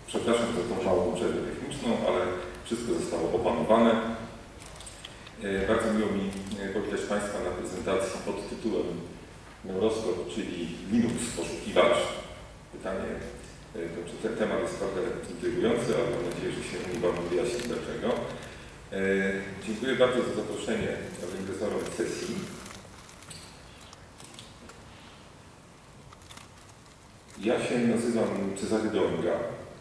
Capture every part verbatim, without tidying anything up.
Przepraszam za tą małą przerwę techniczną, ale wszystko zostało opanowane. Bardzo miło mi powitać Państwa na prezentacji pod tytułem Neuroskop, czyli Linux poszukiwacz. Pytanie, to czy ten temat jest trochę intrygujący, ale mam nadzieję, że się niebawem wyjaśni dlaczego. Dziękuję bardzo za zaproszenie organizatorom sesji. Ja się nazywam Cezary Dołęga.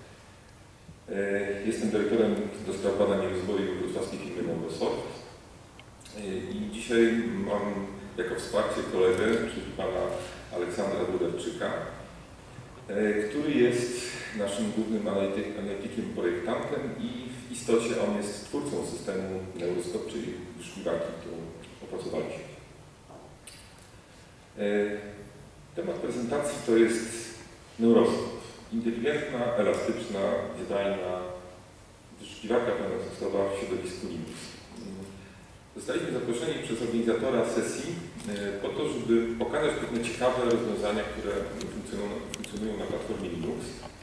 Jestem dyrektorem do spraw badań i rozwoju wrocławskiej firmy Neurosoft. I dzisiaj mam jako wsparcie kolegę, czyli pana Aleksandra Włodarczyka, który jest naszym głównym analitykiem, projektantem i w istocie on jest twórcą systemu Neuroskop, czyli wyszukiwarki, którą opracowaliśmy. Temat prezentacji to jest Neuroskop. Inteligentna, elastyczna, wydajna wyszukiwarka pełnotekstowa w środowisku Linux. Zostaliśmy zaproszeni przez organizatora sesji po to, żeby pokazać pewne ciekawe rozwiązania, które funkcjonują, funkcjonują na platformie Linux.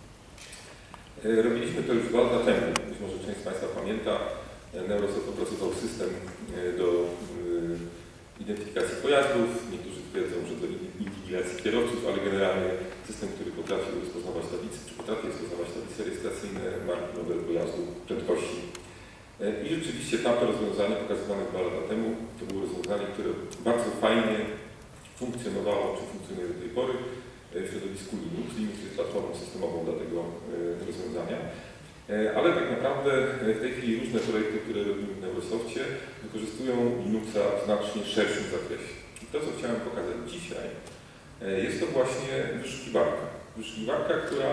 Robiliśmy to już dwa lata temu. Być może część z Państwa pamięta. Neurosoft opracował system do identyfikacji pojazdów. Niektórzy twierdzą, że do inwigilacji kierowców, ale generalnie system, który potrafi rozpoznawać tablice, czy potrafi rozpoznawać tablice rejestracyjne, marki, model pojazdu, prędkości. I rzeczywiście tamto rozwiązanie pokazywane dwa lata temu to było rozwiązanie, które bardzo fajnie funkcjonowało, czy funkcjonuje do tej pory w środowisku Linux. Linux jest platformą systemową dla tego rozwiązania. Ale tak naprawdę w tej chwili różne projekty, które robimy w Neurosoftie, wykorzystują Linuxa w znacznie szerszym zakresie. I to, co chciałem pokazać dzisiaj, jest to właśnie wyszukiwarka. Wyszukiwarka, która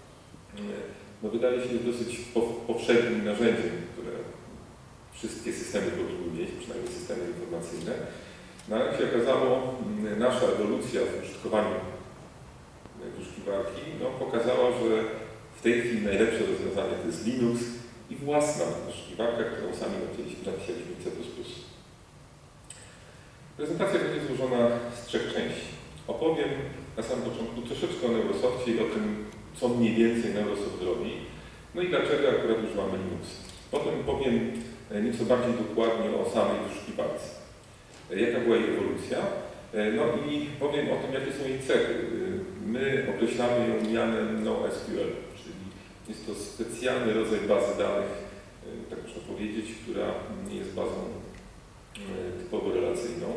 no, wydaje się dosyć powszechnym narzędziem, które wszystkie systemy powinny mieć, przynajmniej systemy informacyjne. No, jak się okazało, nasza ewolucja w użytkowaniu wyszukiwarki no, pokazała, że w tej chwili najlepsze rozwiązanie to jest Linux i własna wyszukiwarka, którą sami napisaliśmy w C plus plus. Prezentacja będzie złożona z trzech części. Opowiem na samym początku troszeczkę o Neurosoftie i o tym, co mniej więcej Neurosoft robi, no i dlaczego akurat używamy Linux. Potem powiem nieco bardziej dokładnie o samej wyszukiwarce, jaka była jej ewolucja, no i powiem o tym, jakie są jej cechy. My określamy ją mianem NoSQL, czyli jest to specjalny rodzaj bazy danych, tak można powiedzieć, która nie jest bazą typowo relacyjną.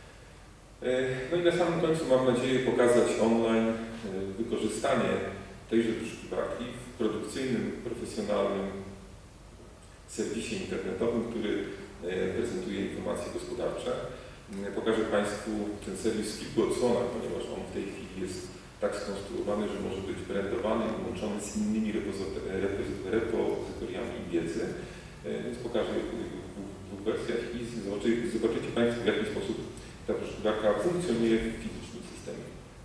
No i na samym końcu mam nadzieję pokazać online wykorzystanie tejże wyszukiwarki w produkcyjnym, profesjonalnym serwisie internetowym, który prezentuje informacje gospodarcze. Pokażę Państwu ten serwis w kilku odsłonach, ponieważ on w tej chwili jest tak skonstruowany, że może być brandowany i łączony z innymi repozytoriami wiedzy. Więc pokażę je w dwóch wersjach i zobaczycie, zobaczycie Państwo, w jaki sposób ta wyszukiwarka funkcjonuje w fizycznym systemie.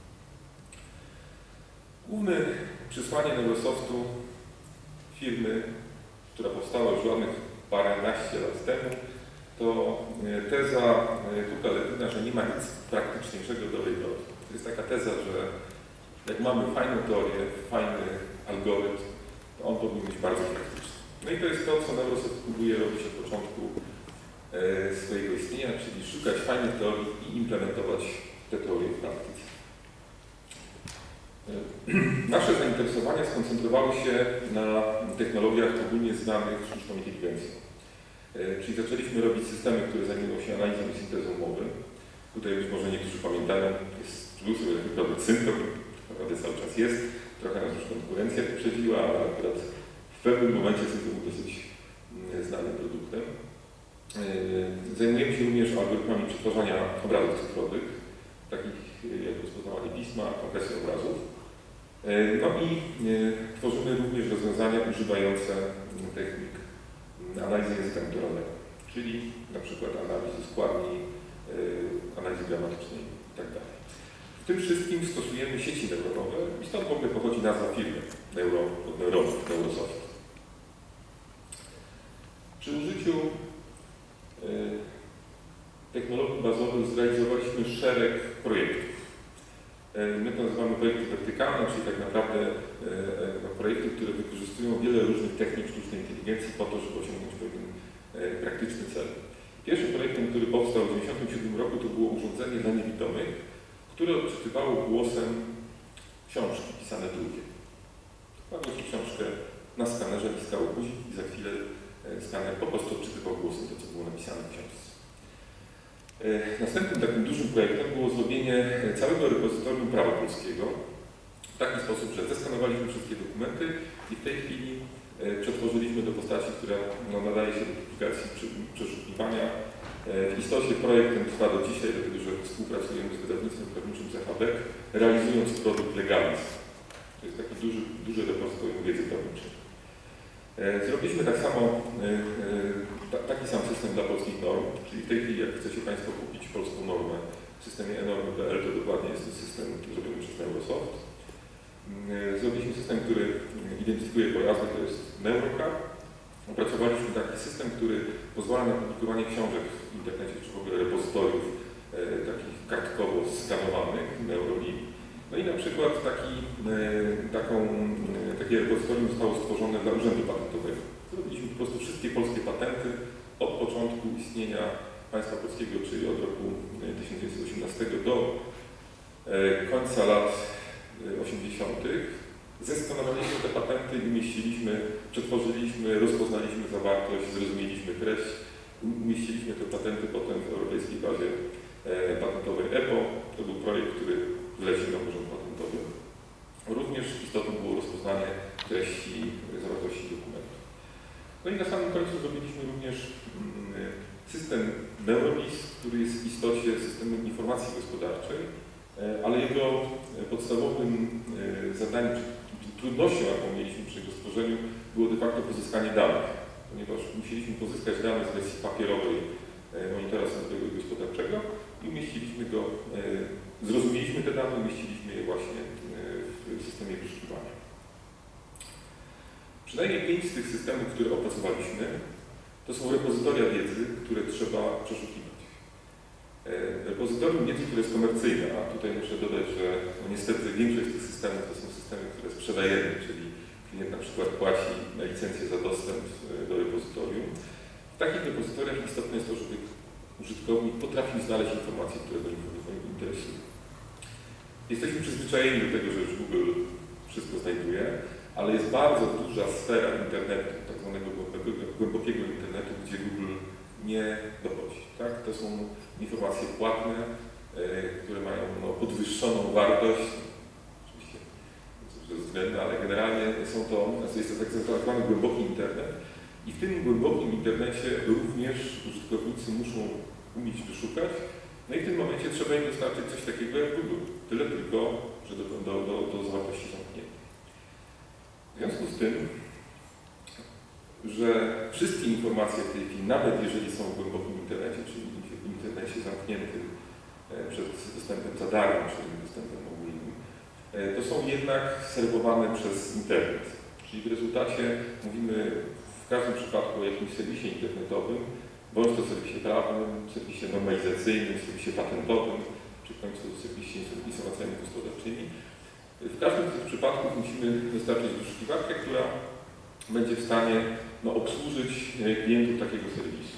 Główne przesłanie Neurosoftu, firmy, która powstała już ładnych paręnaście lat temu, to teza Tuka-Lewina, że nie ma nic praktyczniejszego do tej drogi. To jest taka teza, że jak mamy fajną teorię, fajny algorytm, to on powinien być bardzo praktyczny. No i to jest to, co Neurosoft próbuje robić od początku swojego istnienia, czyli szukać fajnych teorii i implementować te teorie w praktyce. Nasze zainteresowania skoncentrowały się na technologiach ogólnie znanych sztuczną inteligencją. Czyli zaczęliśmy robić systemy, które zajmują się analizą i syntezą mowy. Tutaj być może niektórzy pamiętają, jest był sobie taki produkt Syntok, naprawdę cały czas jest. Trochę nas już konkurencja wyprzedziła, ale akurat w pewnym momencie Syntok był dosyć znanym produktem. Zajmujemy się również algorytmami przetwarzania obrazów cyfrowych, takich jak rozpoznawanie pisma, kompresja obrazów. No i tworzymy również rozwiązania używające technik analizy języka naturalnego, czyli na przykład analizy składni, analizy gramatycznej itd. W tym wszystkim stosujemy sieci neuronowe i stąd w ogóle pochodzi nazwa firmy Neuro, od neuronów, Neurosoft. Przy użyciu technologii bazowych zrealizowaliśmy szereg projektów. My to nazywamy projekty wertykalne, czyli tak naprawdę projekty, które wykorzystują inteligencji po to, żeby osiągnąć pewien praktyczny cel. Pierwszym projektem, który powstał w tysiąc dziewięćset dziewięćdziesiątym siódmym roku, to było urządzenie dla niewidomych, które odczytywało głosem książki pisane drukiem. Kładło się książkę na skanerze, naciskało guzik i za chwilę skaner po prostu odczytywał głosem to, co było napisane w książce. Następnym takim dużym projektem było zrobienie całego repozytorium prawa polskiego w taki sposób, że zeskanowaliśmy wszystkie dokumenty i w tej chwili przetworzyliśmy do postaci, która no, nadaje się do publikacji przeszukiwania. W istocie projekt ten trwa do dzisiaj, dlatego że współpracujemy z wydawnictwem prawniczym Z H B E K, realizując produkt Legalis. To jest taki duży, duży repozytorium wiedzy prawniczej. Zrobiliśmy tak samo, taki sam system dla polskich norm, czyli w tej chwili jak chcecie Państwo kupić polską normę w systemie e normy kropka p l, to dokładnie jest to system zrobiony przez Neurosoft. Zrobiliśmy system, który identyfikuje pojazdy, to jest Neurocard. Opracowaliśmy taki system, który pozwala na publikowanie książek w internecie, czy w ogóle repozytoriów e, takich kartkowo skanowanych, Neurolib. No i na przykład taki, e, taką, e, takie repozytorium zostało stworzone dla Urzędu Patentowego. Zrobiliśmy po prostu wszystkie polskie patenty od początku istnienia państwa polskiego, czyli od roku tysiąc dziewięćset osiemnastego do e, końca lat osiemdziesiątych. Zeskanowaliśmy te patenty i umieściliśmy, przetworzyliśmy, rozpoznaliśmy zawartość, zrozumieliśmy treść, umieściliśmy te patenty potem w europejskiej bazie e, patentowej E P O. To był projekt, który wlecił na Urząd Patentowy. Również istotą było rozpoznanie treści, zawartości dokumentu. No i na samym końcu zrobiliśmy również mm, system Neurolis, który jest w istocie systemem informacji gospodarczej, ale jego podstawowym zadaniem, czy trudnością, jaką mieliśmy przy jego stworzeniu, było de facto pozyskanie danych, ponieważ musieliśmy pozyskać dane z wersji papierowej monitora sądowego i gospodarczego i umieściliśmy go, zrozumieliśmy te dane, umieściliśmy je właśnie w systemie wyszukiwania. Przynajmniej pięć z tych systemów, które opracowaliśmy, to są repozytoria wiedzy, które trzeba przeszukiwać. Repozytorium wiedzy, które jest komercyjne, a tutaj muszę dodać, że no niestety większość z tych systemów to są systemy, które sprzedajemy, czyli klient na przykład płaci na licencję za dostęp do repozytorium. W takich repozytoriach istotne jest to, żeby użytkownik potrafił znaleźć informacje, które go interesują. Jesteśmy przyzwyczajeni do tego, że już Google wszystko znajduje, ale jest bardzo duża sfera internetu, tak zwanego głębokiego internetu, gdzie Google nie dochodzi. Tak? To są informacje płatne, e, które mają no, podwyższoną wartość, oczywiście ze względu, ale generalnie są to, jest to tak zwany głęboki internet i w tym głębokim internecie również użytkownicy muszą umieć wyszukać, no i w tym momencie trzeba im dostarczyć coś takiego jak Google, tyle tylko, że do, do, do, do zawartości zamkniętej. W związku z tym, że wszystkie informacje w tej chwili, nawet jeżeli są w głębokim internecie, czyli w internecie zamkniętym przed dostępem za darmo, czyli dostępem ogólnym, to są jednak serwowane przez internet. Czyli w rezultacie mówimy w każdym przypadku o jakimś serwisie internetowym, bądź to serwisie prawnym, serwisie normalizacyjnym, serwisie patentowym, czy w końcu serwisie informacjami gospodarczymi. W każdym z tych przypadków musimy dostarczyć wyszukiwarkę, która będzie w stanie no, obsłużyć klientów takiego serwisu.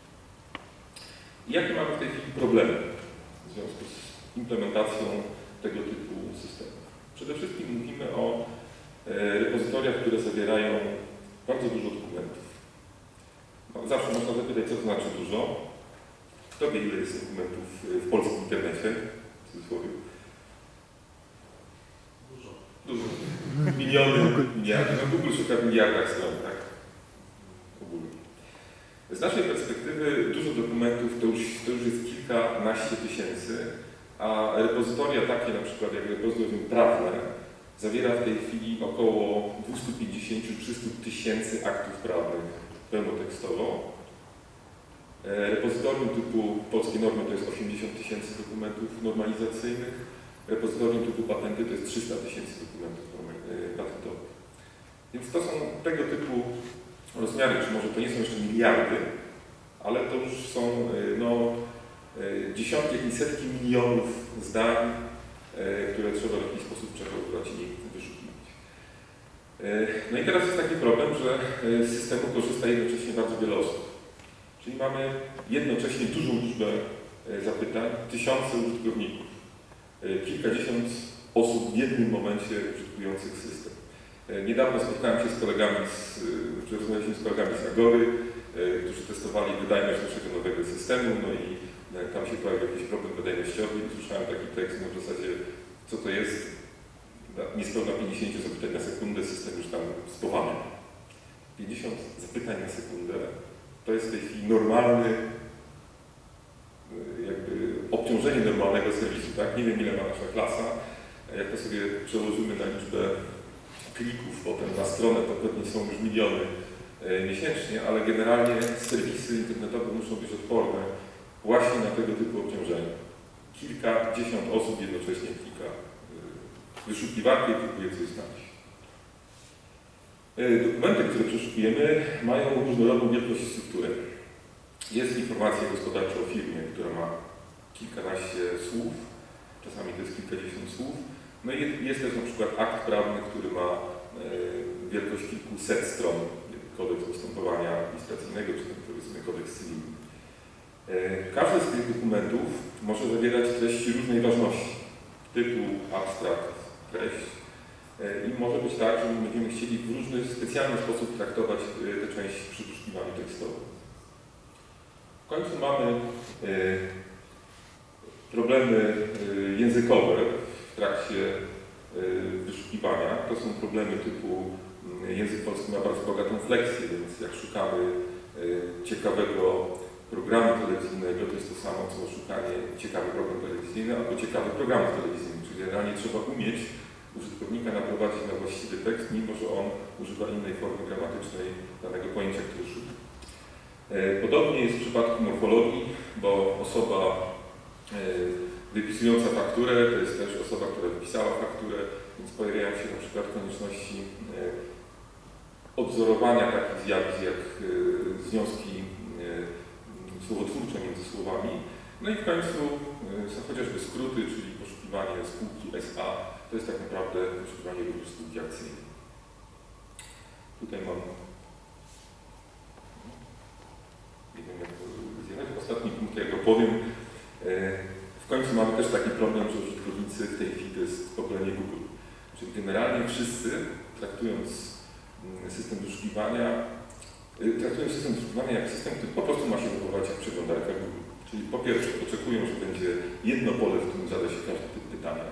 I jakie mamy w tej chwili problemy w związku z implementacją tego typu systemów? Przede wszystkim mówimy o e, repozytoriach, które zawierają bardzo dużo dokumentów. No, zawsze można zapytać, co to znaczy dużo. Kto wie, ile jest dokumentów w polskim internecie? W cudzysłowie. Dużo. Dużo. Miliony, miliardy. No Google szuka w miliardach stron, tak? Ogólnie. Z naszej perspektywy dużo dokumentów to już, to już jest kilkanaście tysięcy, a repozytoria takie na przykład jak repozytorium prawne zawiera w tej chwili około dwieście pięćdziesiąt do trzystu tysięcy aktów prawnych pełnotekstowo. Repozytorium typu polskie normy to jest osiemdziesiąt tysięcy dokumentów normalizacyjnych. Repozytorium typu patenty to jest trzysta tysięcy dokumentów patentowych. Więc to są tego typu rozmiary, czy może to nie są jeszcze miliardy, ale to już są no, dziesiątki i setki milionów zdań, które trzeba w jakiś sposób przechowywać i wyszukiwać. No i teraz jest taki problem, że z systemu korzysta jednocześnie bardzo wiele osób. Czyli mamy jednocześnie dużą liczbę zapytań, tysiące użytkowników, kilkadziesiąt osób w jednym momencie użytkujących system. Niedawno spotkałem się z kolegami, z, czy rozmawialiśmy z kolegami z Agory, którzy testowali wydajność naszego nowego systemu, no i tam się pojawił jakiś problem wydajnościowy i słyszałem taki tekst no w zasadzie, co to jest, niespełna pięćdziesiąt zapytań na sekundę, system już tam spowalnia. pięćdziesiąt zapytań na sekundę to jest w tej chwili normalny, jakby obciążenie normalnego serwisu, tak? Nie wiem ile ma nasza klasa, jak to sobie przełożymy na liczbę klików potem na stronę, to pewnie są już miliony miesięcznie, ale generalnie serwisy internetowe muszą być odporne właśnie na tego typu obciążenia. Kilkadziesiąt osób jednocześnie klika wyszukiwarkę i próbuje coś znaleźć. Dokumenty, które przeszukujemy, mają różnorodną wielkość i strukturę. Jest informacja gospodarcza o firmie, która ma kilkanaście słów, czasami to jest kilkadziesiąt słów. No i jest też na przykład akt prawny, który ma wielkość kilkuset stron, kodeks postępowania administracyjnego, czy tam powiedzmy kodeks cywilny. Każdy z tych dokumentów może zawierać treści różnej ważności, tytuł, abstrakt, treść. I może być tak, że będziemy chcieli w różny, specjalny sposób traktować tę część przy wyszukiwaniu tekstowym. W końcu mamy problemy językowe w trakcie wyszukiwania. To są problemy typu język polski ma bardzo bogatą fleksję, więc jak szukamy ciekawego programu telewizyjnego, to jest to samo, co szukanie ciekawy program telewizyjny albo ciekawy program telewizyjny, czyli generalnie trzeba umieć użytkownika naprowadzić na właściwy tekst, mimo że on używa innej formy gramatycznej danego pojęcia, które szuka. Podobnie jest w przypadku morfologii, bo osoba wypisująca fakturę to jest też osoba, która wypisała fakturę, więc pojawiają się na przykład konieczności odzorowania takich zjawisk jak związki słowotwórcze między słowami. No i w końcu są chociażby skróty, czyli poszukiwanie spółki S A. To jest tak naprawdę poszukiwanie również spółki akcyjnej. Tutaj mam, nie wiem jak to zjechać, ostatni punkt, jak opowiem. W końcu mamy też taki problem, że użytkownicy w tej chwili to jest pokolenie Google. Czyli generalnie wszyscy, traktując system wyszukiwania, traktują system wyszukiwania jak system, który po prostu ma się zachować jak przeglądarka Google. Czyli po pierwsze oczekują, że będzie jedno pole, w którym zada się każdy typ pytania.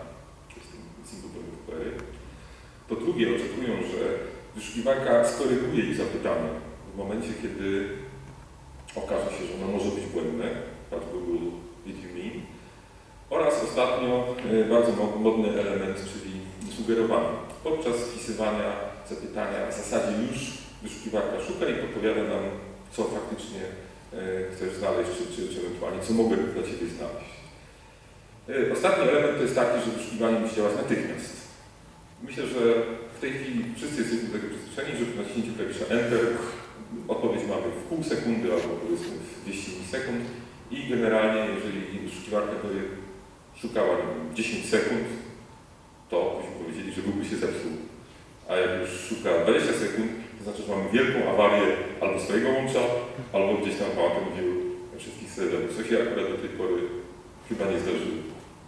Po drugie oczekują, że wyszukiwarka skoryguje ich zapytanie w momencie, kiedy okaże się, że ono może być błędne, patrz Google Did you mean? Oraz ostatnio bardzo modny element, czyli sugerowanie. Podczas wpisywania zapytania w zasadzie już wyszukiwarka szuka i podpowiada nam, co faktycznie chcesz znaleźć, czy, czy, czy ewentualnie co mogę dla Ciebie znaleźć. Ostatni element to jest taki, że wyszukiwanie musi działać natychmiast. Myślę, że w tej chwili wszyscy jesteśmy do tego przyzwyczajeni, że przy naciśnięciu klawisza Enter odpowiedź mamy w pół sekundy albo powiedzmy w dwieście milisekund i generalnie, jeżeli wyszukiwarka powie, szukała nie wiem, dziesięć sekund, to byśmy powiedzieli, że Google się zepsuł. A jak już szuka dwadzieścia sekund, to znaczy, że mamy wielką awarię albo swojego łącza, albo gdzieś tam Mountain View wszystkich serwerów, co się akurat do tej pory chyba nie zdarzyło.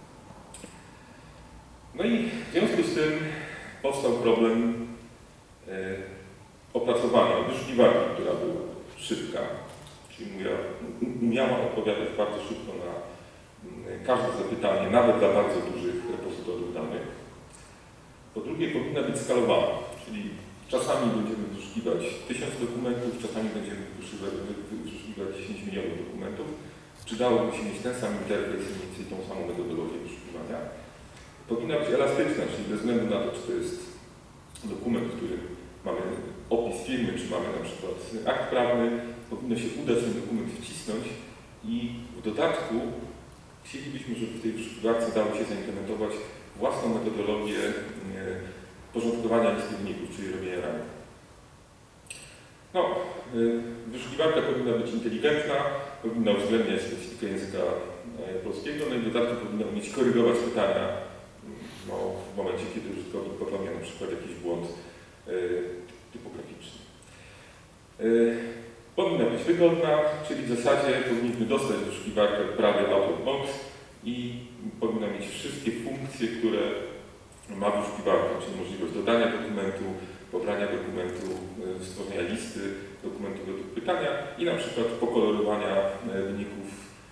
No i w związku z tym powstał problem e, opracowania wyszukiwarki, która była szybka, czyli umiała odpowiadać bardzo szybko na każde zapytanie, nawet dla bardzo dużych repozytoriów danych. Po drugie, powinna być skalowana, czyli czasami będziemy wyszukiwać tysiąc dokumentów, czasami będziemy wyszukiwać dziesięć milionów dokumentów. Przydałoby się mieć ten sam interfejs i mniej więcej tą samą metodologię wyszukiwania. Powinna być elastyczna, czyli bez względu na to, czy to jest dokument, w którym mamy opis firmy, czy mamy na przykład akt prawny, powinno się udać ten dokument wcisnąć i w dodatku chcielibyśmy, żeby w tej wyszukiwarce dało się zaimplementować własną metodologię porządkowania listy wyników, czyli robienia rank. No, wyszukiwarka powinna być inteligentna, powinna uwzględniać specyfikę języka polskiego, no i w dodatku powinna umieć korygować pytania no, w momencie, kiedy użytkownik popełnia na przykład jakiś błąd być wygodna, czyli w zasadzie powinniśmy dostać wyszukiwarkę prawie out of box i powinna mieć wszystkie funkcje, które ma wyszukiwarka, czyli możliwość dodania dokumentu, pobrania dokumentu, stworzenia listy dokumentów według pytania i na przykład pokolorowania wyników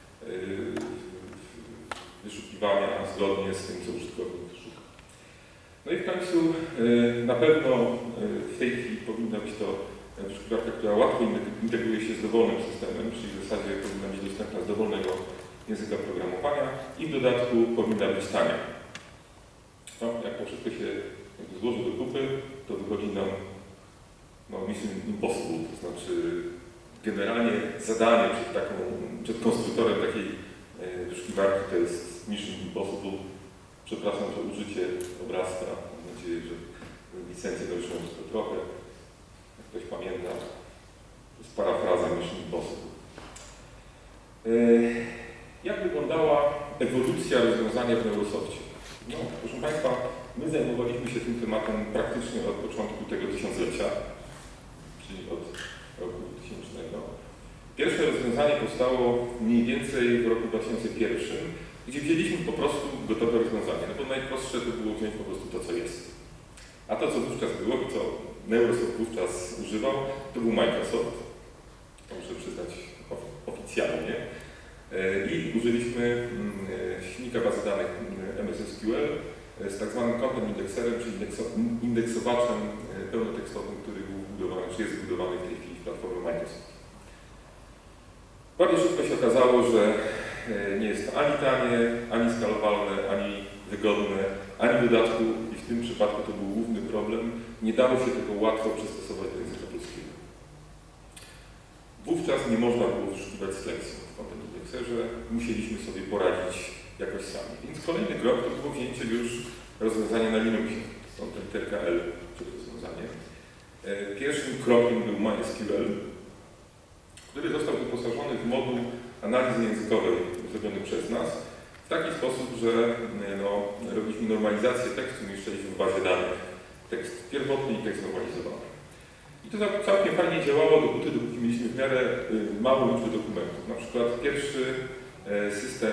wyszukiwania zgodnie z tym, co użytkownik szuka. No i w końcu na pewno w tej chwili powinna być to wyszukiwarka, która łatwo integruje się z dowolnym systemem, czyli w zasadzie powinna być dostępna z dowolnego języka programowania i w dodatku powinna być tania. No, jak to wszystko się złoży do kupy, to wychodzi nam no, mission impossible, to znaczy generalnie zadanie przed, taką, przed konstruktorem takiej wyszukiwarki to jest mission impossible. Przepraszam za użycie obrazka, mam nadzieję, że licencję naruszą to trochę. Jak ktoś pamięta, to jest parafraza mission impossible. Jak wyglądała ewolucja rozwiązania w Neurosoftie? No, proszę Państwa, my zajmowaliśmy się tym tematem praktycznie od początku tego tysiąclecia, czyli od roku dwutysięcznego. Pierwsze rozwiązanie powstało mniej więcej w roku dwa tysiące pierwszym, gdzie wzięliśmy po prostu gotowe rozwiązanie, no bo najprostsze to było wziąć po prostu to, co jest. A to, co wówczas było i co Neurosoft wówczas używał, to był Microsoft, to muszę przyznać oficjalnie. I użyliśmy silnika bazy danych M S S Q L z tak zwanym content indekserem, czyli indeksowaczem pełnotekstowym, który był wbudowany, czy jest wbudowany w tej chwili w platformie Microsoft. Bardzo szybko się okazało, że nie jest to ani tanie, ani skalowalne, ani wygodne, ani w dodatku, i w tym przypadku to był główny problem, nie dało się tego łatwo przystosować do języka polskiego. Wówczas nie można było wyszukiwać z Flexią w content indekserze, musieliśmy sobie poradzić jakoś sami. Więc kolejny krok to było wzięcie już rozwiązania na Linuxie, stąd ten T K L, czyli rozwiązanie. Pierwszym krokiem był MySQL, który został wyposażony w moduł analizy językowej zrobiony przez nas w taki sposób, że no, robiliśmy normalizację tekstu, umieszczaliśmy w bazie danych tekst pierwotny i tekst normalizowany. I to całkiem fajnie działało dopóty, dopóki mieliśmy w miarę małą liczbę dokumentów. Na przykład pierwszy system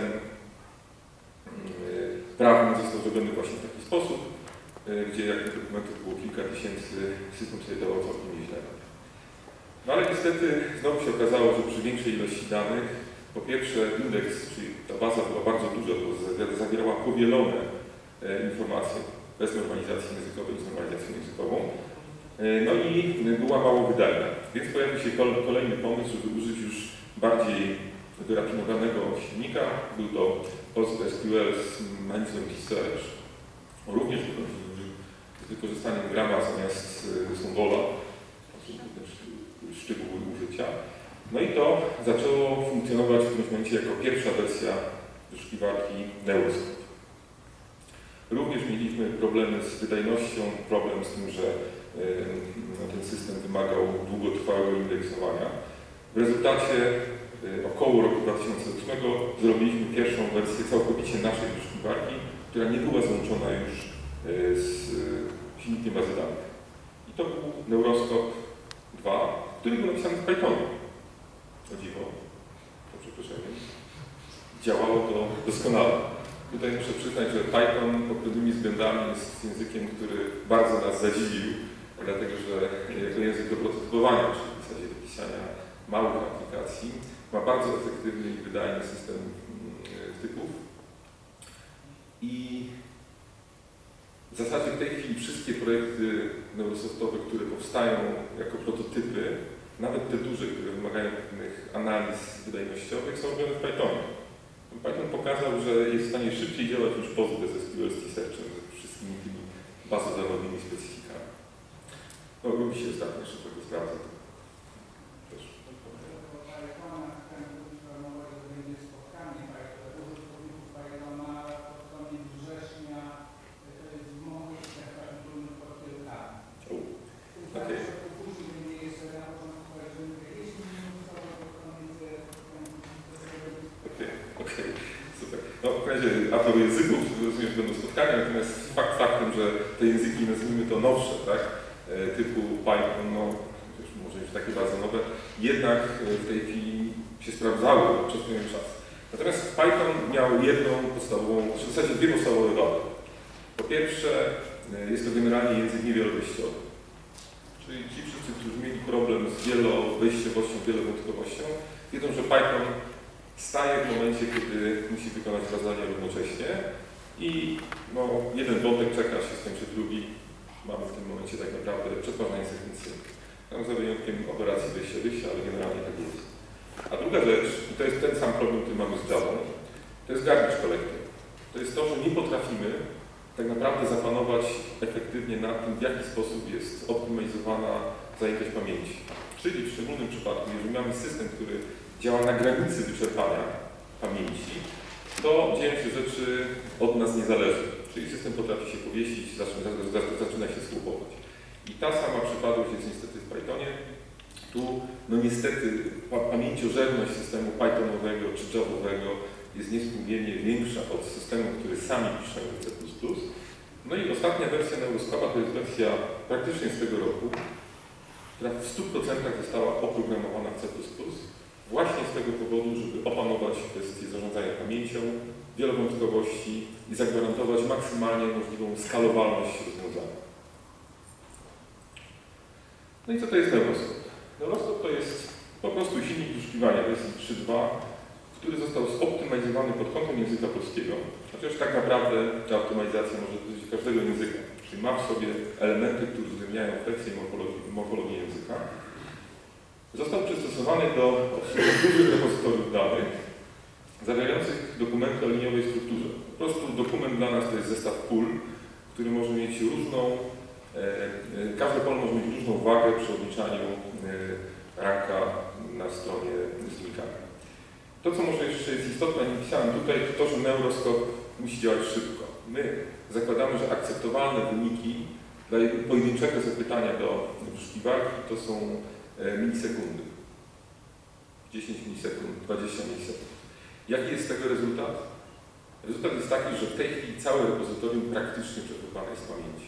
prawny został zrobiony właśnie w taki sposób, gdzie jak tych dokumentów było kilka tysięcy, system sobie dawał całkiem nieźle. No ale niestety znowu się okazało, że przy większej ilości danych, po pierwsze indeks, czyli ta baza była bardzo duża, bo zawierała powielone informacje bez normalizacji językowej i z normalizacją językową. No i była mało wydajna. Więc pojawił się kolejny pomysł, żeby użyć już bardziej wyrafinowanego silnika. Był to PostgreSQL z mechanizmem T-Search, również z wykorzystaniem grama zamiast symbola, szczegóły użycia. No i to zaczęło funkcjonować w tym momencie jako pierwsza wersja wyszukiwarki Neurosoft. Również mieliśmy problemy z wydajnością, problem z tym, że no, ten system wymagał długotrwałego indeksowania. W rezultacie około roku dwa tysiące ósmego zrobiliśmy pierwszą wersję całkowicie naszej wyszukiwarki, która nie była złączona już z silnikiem bazy danych. I to był Neuroscope dwa, który był napisany w Pythonie. O dziwo, to przepraszam. Działało to doskonale. Tutaj muszę przyznać, że Python pod pewnymi względami jest językiem, który bardzo nas zadziwił, dlatego że jako język do prototypowania, czyli w zasadzie do pisania małych aplikacji, ma bardzo efektywny i wydajny system typów. I w zasadzie w tej chwili wszystkie projekty neurosoftowe, które powstają jako prototypy, nawet te duże, które wymagają pewnych analiz wydajnościowych, są robione w Pythonie. Python pokazał, że jest w stanie szybciej działać niż PostgreSQL z T-Searchem, ze wszystkimi tymi bazozawodowymi specyfikami. No, lubi się ostatnio szybko to sprawdza. Też. Okay. Okej, super. No w razie a propos języków, rozumiem, że będą spotkania, natomiast fakt faktem, że te języki, nazwijmy to nowsze, tak, typu Python, no już może już takie bazowe, jednak w tej chwili się sprawdzały przez pewien czas. Natomiast Python miał jedną podstawową, w zasadzie dwie podstawowe wady. Po pierwsze, jest to generalnie język niewielowejściowy. Czyli ci wszyscy, którzy mieli problem z wielowejściowością, wielowątkowością, wiedzą, że Python staje w momencie, kiedy musi wykonać zadania równocześnie i no, jeden wątek czeka, się skończy drugi. Mamy w tym momencie tak naprawdę przetwarzanie sekwencyjne. Tam za wyjątkiem operacji wejścia-wyjścia, ale generalnie tak jest. A druga rzecz, i to jest ten sam problem, który mamy z Java, to jest garbage collector. To jest to, że nie potrafimy tak naprawdę zapanować efektywnie na tym, w jaki sposób jest optymalizowana zajętość pamięci. Czyli w szczególnym przypadku, jeżeli mamy system, który działa na granicy wyczerpania pamięci, to dzieją się rzeczy od nas niezależne. Czyli system potrafi się powiesić, zaczyna, zaczyna się słupować. I ta sama przypadłość jest niestety w Pythonie. Tu, no niestety, pamięciożerność systemu Pythonowego czy Javowego jest niewspółmiernie większa od systemu, który sami piszemy w C plus plus. No i ostatnia wersja Neuroscope'a to jest wersja praktycznie z tego roku, która w stu procentach została oprogramowana w C plus plus, właśnie z tego powodu, żeby opanować kwestię zarządzania pamięcią, wielowątkowości i zagwarantować maksymalnie możliwą skalowalność rozwiązania. No i co to jest Neuroscope? Neuroscope to jest po prostu silnik wyszukiwania wersji trzy dwa, który został zoptymalizowany pod kątem języka polskiego, chociaż tak naprawdę ta optymalizacja może dotyczyć każdego języka, czyli ma w sobie elementy, które uwzględniają kwestię morfologii, morfologii języka. Został przystosowany do obsługi dużych repozytoriów danych zawierających dokumenty o liniowej strukturze. Po prostu dokument dla nas to jest zestaw pól, który może mieć różną, e, każde pole może mieć różną wagę przy odliczaniu e, ranka na stronie z linkami. To, co może jeszcze jest istotne, nie pisałem tutaj, to to, że Neuroscope musi działać szybko. My zakładamy, że akceptowalne wyniki dla pojedynczego zapytania do wyszukiwarki to są milisekundy. dziesięć milisekund, dwadzieścia milisekund. Jaki jest tego rezultat? Rezultat jest taki, że w tej chwili całe repozytorium praktycznie przechwytane jest z pamięci.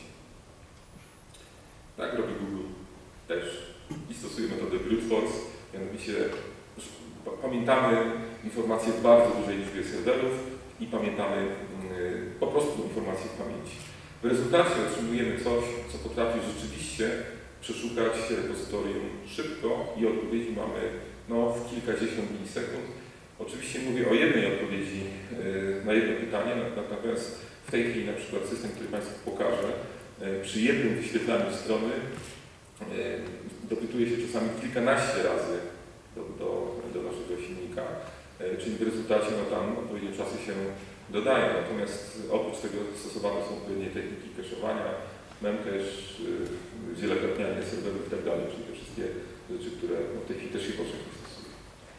Tak robi Google też i stosuje metodę brute force, mianowicie pamiętamy informacje w bardzo dużej liczbie serwerów i pamiętamy yy, po prostu informacje w pamięci. W rezultacie otrzymujemy coś, co potrafi rzeczywiście przeszukać repozytorium szybko i odpowiedzi mamy no, w kilkadziesiąt milisekund. Oczywiście mówię o jednej odpowiedzi yy, na jedno pytanie, natomiast w tej chwili na przykład system, który Państwu pokażę, yy, przy jednym wyświetlaniu strony yy, dopytuje się czasami kilkanaście razy do, do, do naszego silnika, yy, czyli w rezultacie no, tam odpowiednie czasy się dodają. Natomiast oprócz tego stosowane są odpowiednie techniki cache'owania, memcache, yy, wielokrotnianie serwerów i tak dalej, czyli te wszystkie rzeczy, które no, w tej chwili też się powszechnie stosują.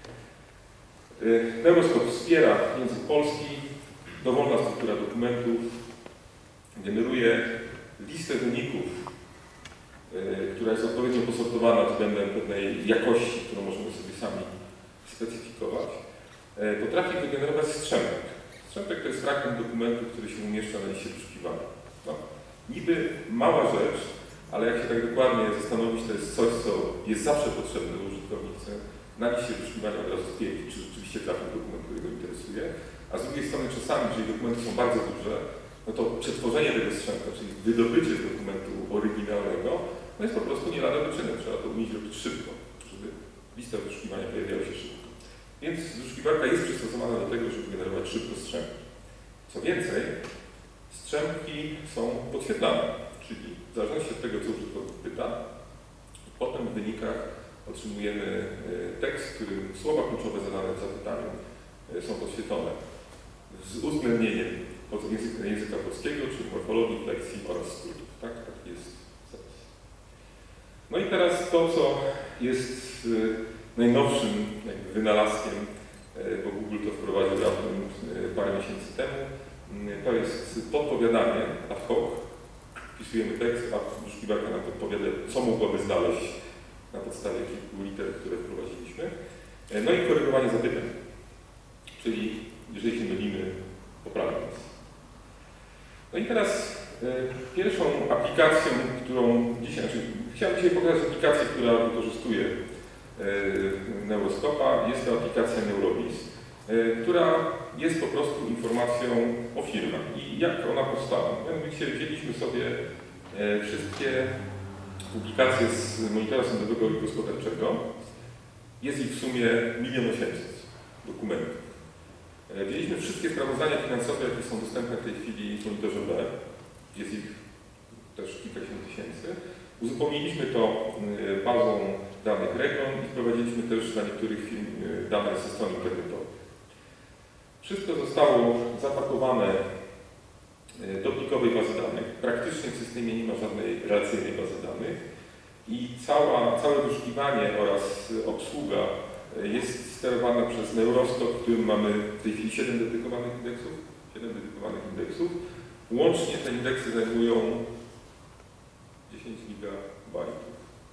Yy, Neuroscope wspiera język polski, dowolna struktura dokumentów, generuje listę wyników, yy, która jest odpowiednio posortowana względem pewnej jakości, którą możemy sobie sami specyfikować. Yy, potrafi wygenerować strzępek. Strzępek to jest fragment dokumentu, który się umieszcza na liście wyszukiwania. No. Niby mała rzecz, ale jak się tak dokładnie zastanowić, to jest coś, co jest zawsze potrzebne do użytkownicy. Na liście wyszukiwania od razu stwierdzić, czy rzeczywiście trafił dokument, który go interesuje. A z drugiej strony czasami, jeżeli dokumenty są bardzo duże, no to przetworzenie tego strzępka, czyli wydobycie dokumentu oryginalnego, no jest po prostu nie lada wyczynem. Trzeba to umieć robić szybko, żeby lista wyszukiwania pojawiała się szybko. Więc wyszukiwarka jest przystosowana do tego, żeby generować szybko strzępki. Co więcej, strzępki są podświetlane, czyli w zależności od tego, co użytkownik pyta, potem w wynikach otrzymujemy tekst, w którym słowa kluczowe zadane w zapytaniu są podświetlone z uwzględnieniem języka, języka polskiego, czyli morfologii, fleksji oraz skrótów. Tak? Tak jest zapis. No i teraz to, co jest najnowszym jakby wynalazkiem, bo Google to wprowadził raptem parę miesięcy temu, to jest podpowiadanie ad hoc. Wpisujemy tekst, a wyszukiwarka nam podpowiada, co mogłaby znaleźć na podstawie kilku liter, które wprowadziliśmy. No i korygowanie zapytań, czyli jeżeli się mylimy, poprawiając. No i teraz e, pierwszą aplikacją, którą dzisiaj, znaczy Chciałem dzisiaj pokazać aplikację, która wykorzystuje Neuroskopa. Jest to aplikacja Neurobis, która jest po prostu informacją o firmach i jak ona powstała. Mianowicie wzięliśmy sobie wszystkie publikacje z Monitora Sądowego i Gospodarczego. Jest ich w sumie milion osiemset dokumentów. Wzięliśmy wszystkie sprawozdania finansowe, jakie są dostępne w tej chwili w Monitorze B. Jest ich też kilkadziesiąt tysięcy. Uzupełniliśmy to bazą danych Recon i wprowadziliśmy też dla niektórych firm dane ze stron internetowych. Wszystko zostało zapakowane do plikowej bazy danych. Praktycznie w systemie nie ma żadnej relacyjnej bazy danych i cała, całe wyszukiwanie oraz obsługa jest sterowana przez Neuroskop, w którym mamy w tej chwili siedem dedykowanych indeksów. siedem dedykowanych indeksów. Łącznie te indeksy zajmują dziesięć gigabajtów.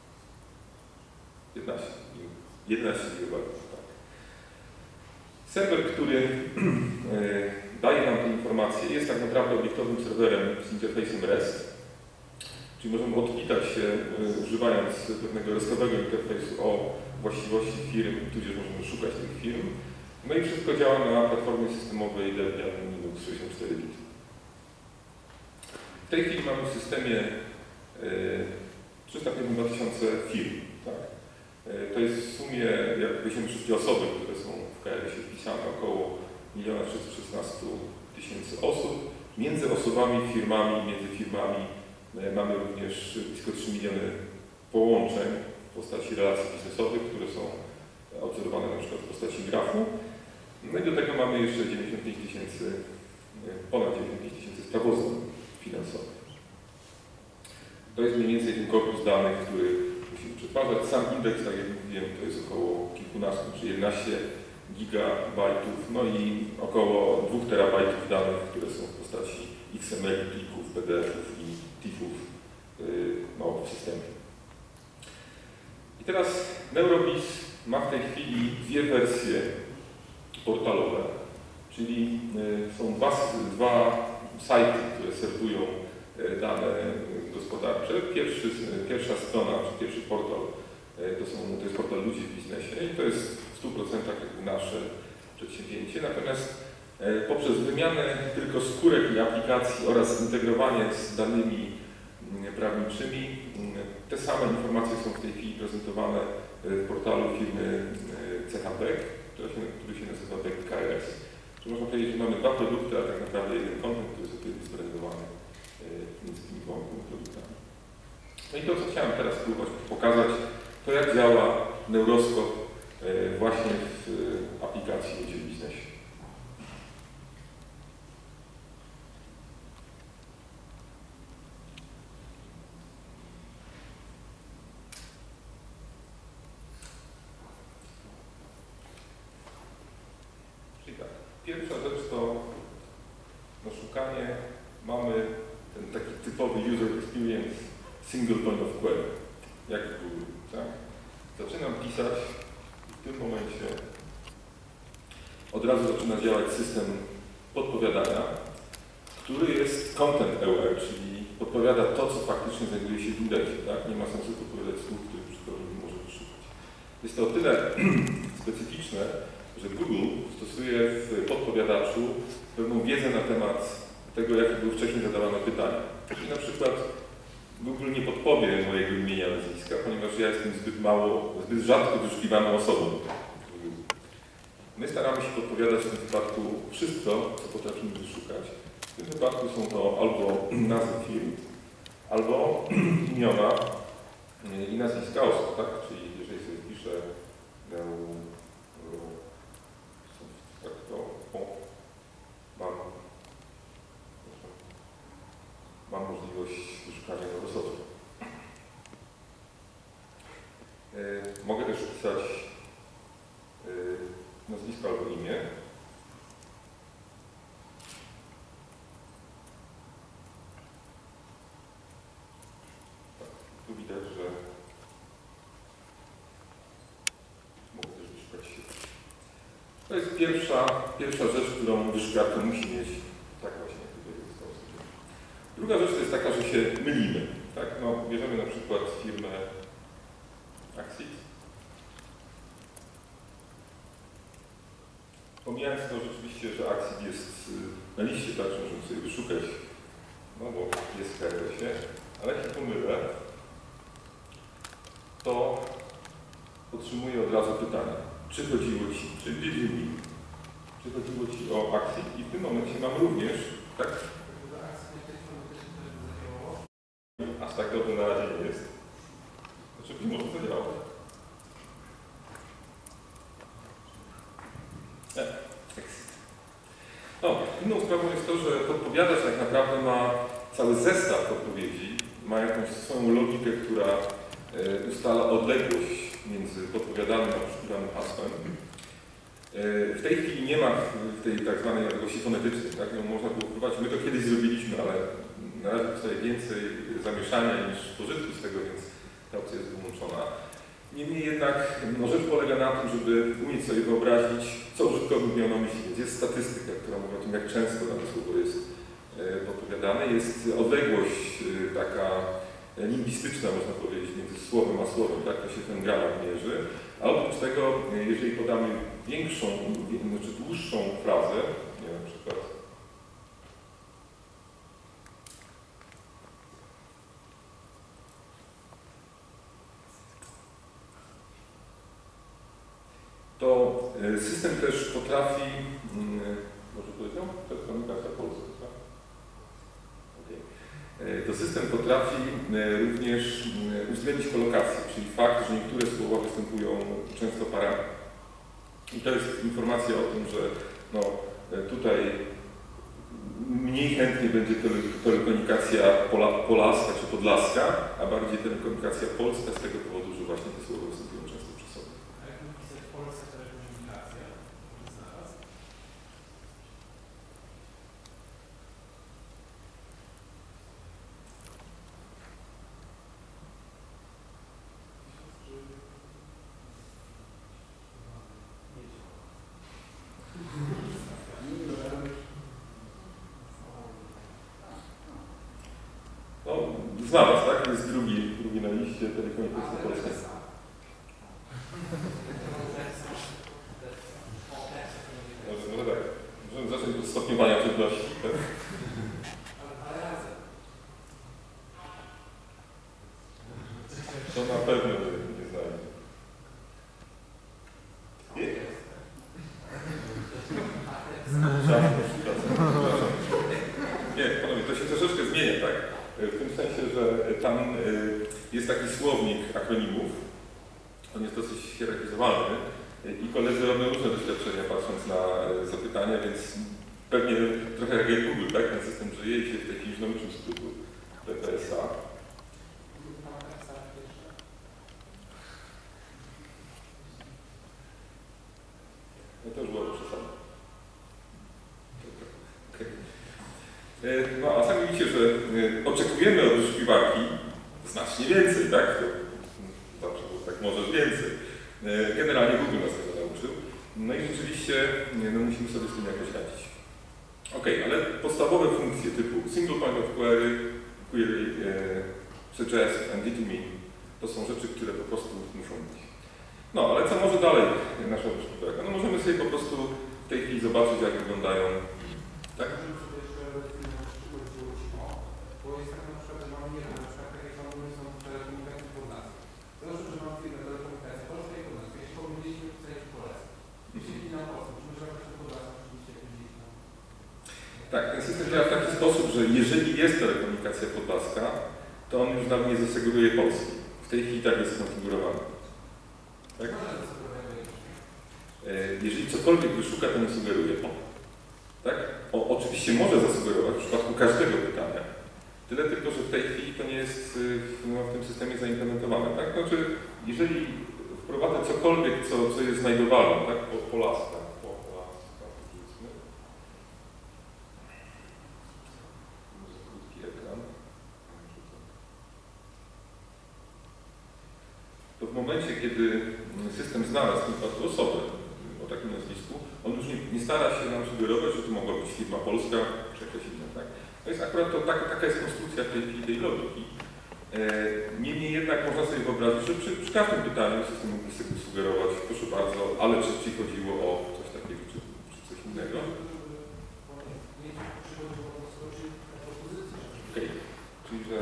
jedenaście gigabajtów, tak. Serwer, który daje nam te informacje, jest tak naprawdę obiektowym serwerem z interfejsem REST, czyli możemy odpitać się używając pewnego restowego interfejsu o właściwości firm, tudzież możemy szukać tych firm. No i wszystko działa na platformie systemowej Debian Linux sześćdziesiąt cztery bit. W tej chwili mamy w systemie trzysta pięćdziesiąt dwa tysiące firm. Tak? To jest w sumie, jak weźmiemy wszystkie osoby, które są w K R S-ie wpisane, około miliona trzysta szesnaście tysięcy osób. Między osobami, firmami, między firmami mamy również blisko trzy miliony połączeń w postaci relacji biznesowych, które są obserwowane na przykład w postaci grafu. No i do tego mamy jeszcze dziewięćdziesiąt pięć tysięcy, ponad dziewięćdziesiąt pięć tysięcy sprawozdań finansowych. To jest mniej więcej ten korpus danych, który musimy przetwarzać. Sam indeks, tak jak mówiłem, to jest około kilkunastu, czy jedenaście gigabajtów, no i około dwóch terabajtów danych, które są w postaci X M L, plików, P D F-ów i tifów no, w systemie. I teraz Neurobis ma w tej chwili dwie wersje portalowe, czyli są dwa, dwa sajty, które serwują dane gospodarcze. Pierwszy, pierwsza strona, czy pierwszy portal to, są, to jest portal ludzi w biznesie i to jest w stu procentach nasze przedsięwzięcie. Natomiast poprzez wymianę tylko skórek i aplikacji oraz integrowanie z danymi prawniczymi, te same informacje są w tej chwili prezentowane w portalu firmy C H B E K, który się, który się nazywa B E K K R S. Czyli można powiedzieć, że mamy dwa produkty, a tak naprawdę jeden kontent, który jest odpowiednio zbrandowany między tymi dwoma produktami. No i to, co chciałem teraz spróbować pokazać, to jak działa Neuroskop właśnie w aplikacji Ludzie w biznesie. Czyli tak, pierwsza rzecz to na szukanie mamy ten taki typowy user experience single point of query, jak w Google, tak? Zaczynam pisać i w tym momencie od razu zaczyna działać system podpowiadania, który jest content aware, czyli podpowiada to, co faktycznie znajduje się w indeksie, tak? Nie ma sensu podpowiadać słów, których przechodzimy nie może wyszukać. Jest to o tyle specyficzne, że Google stosuje w podpowiadaczu pewną wiedzę na temat tego, jakie były wcześniej zadawane pytania. Czyli na przykład Google nie podpowie mojego imienia, nazwiska, ponieważ ja jestem zbyt mało, zbyt rzadko wyszukiwaną osobą. My staramy się podpowiadać w tym wypadku wszystko, co potrafimy wyszukać. W tym wypadku są to albo nazwy firm, albo imiona i nazwiska osób, tak? Czyli jeżeli sobie wpiszę tak to o, mam, mam możliwość wyszukania Neurosoft. Mogę też wpisać nazwisko albo imię. Tak, tu widać, że mogę też wyszukać się. To jest pierwsza, pierwsza rzecz, którą wyszukaczka musi mieć. Tak właśnie tutaj jest to. Druga rzecz to jest taka, że się mylimy. Tak? No, bierzemy na przykład firmę Axit. Pomijając to rzeczywiście, że Axit jest na liście, tak, że możemy sobie wyszukać, no bo jest w K R S-ie, ale jak się pomylę, to otrzymuję od razu pytanie, czy chodziło Ci, czy did you mean, czy chodziło Ci o Axit i w tym momencie mam również, tak? Aż tak dobrze na razie nie jest. Znaczy, może zadziałało. No, inną sprawą jest to, że podpowiadacz tak naprawdę ma cały zestaw podpowiedzi, ma jakąś swoją logikę, która e, ustala odległość między podpowiadanym a poszukiwanym hasłem. E, w tej chwili nie ma w tej tak zwanej odległości fonetycznej, tak? No, można było wprowadzić, my to kiedyś zrobiliśmy, ale na razie powstaje więcej zamieszania niż pożytku z tego, więc ta opcja jest wyłączona. Niemniej jednak no, rzecz polega na tym, żeby umieć sobie wyobrazić, co użytkownik miał na myśli. Więc jest statystyka, która mówi o tym, jak często dane słowo jest e, podpowiadane. Jest odległość e, taka lingwistyczna, można powiedzieć, między słowem a słowem, tak to się ten gramat mierzy. A oprócz tego, e, jeżeli podamy większą, znaczy dłuższą frazę, nie, na przykład to system też potrafi, może powiedział? To jest komunikacja polska, tak? Okay. To system potrafi również uwzględnić kolokację, czyli fakt, że niektóre słowa występują często parami. I to jest informacja o tym, że no, tutaj mniej chętnie będzie telekomunikacja pola, polaska czy podlaska, a bardziej telekomunikacja polska z tego powodu, że właśnie te słowa występują często przy sobie. Znalazł, tak? Jest drugi, drugi na liście telekomunikacji polskiej. Może, może tak. Możemy zacząć od stopniowania trudności. Tak? To na pewno nie, nie znajdzie. Nie? Nie, panowie, to się troszeczkę zmienia, tak? W tym sensie, że tam jest taki słownik akronimów, on jest dosyć hierarchizowalny i koledzy robią różne doświadczenia patrząc na zapytania, więc pewnie trochę jak Google, tak? Ten system żyje i się w tej chwili nauczył skrótu P P S A. No to już było przesadzone. No a sami widzicie, że oczekujemy od wyszukiwarki znacznie więcej, tak? To zawsze było tak, możesz więcej. Generalnie Google nas tego nauczył. No i rzeczywiście no, musimy sobie z tym jakoś radzić. Ok, ale podstawowe funkcje typu single point of query, query, e, suggest and did you mean, to są rzeczy, które po prostu muszą być. No, ale co może dalej nasza wyszukiwarka? No możemy sobie po prostu w tej chwili zobaczyć, jak wyglądają, tak? Tak, ten system działa w taki sposób, że jeżeli jest telekomunikacja podlaska, to on już nawet nie zasugeruje Polski. W tej chwili tak jest skonfigurowany. Tak? Jeżeli cokolwiek wyszuka, to nie sugeruje on. Tak? O, oczywiście może zasugerować w przypadku każdego pytania. Tyle tylko, że w tej chwili to nie jest w, no, w tym systemie zaimplementowane. Tak? Znaczy, jeżeli wprowadzę cokolwiek, co, co jest znajdowalne, tak? Po, polaska, po, polaska, powiedzmy. Może krótki ekran. To w momencie, kiedy system znalazł na przykład osobę o takim nazwisku, on już nie, nie stara się nam sugerować, że to mogła być firma polska, czy jakaś inna. Tak? To jest akurat to, taka, taka jest konstrukcja tej, tej logiki. Niemniej jednak można sobie wyobrazić, że przy, przy każdym pytaniu system mógłby sobie sugerować, proszę bardzo, ale czy Ci chodziło o coś takiego, czy, czy coś innego? Okej, okay. Czyli że,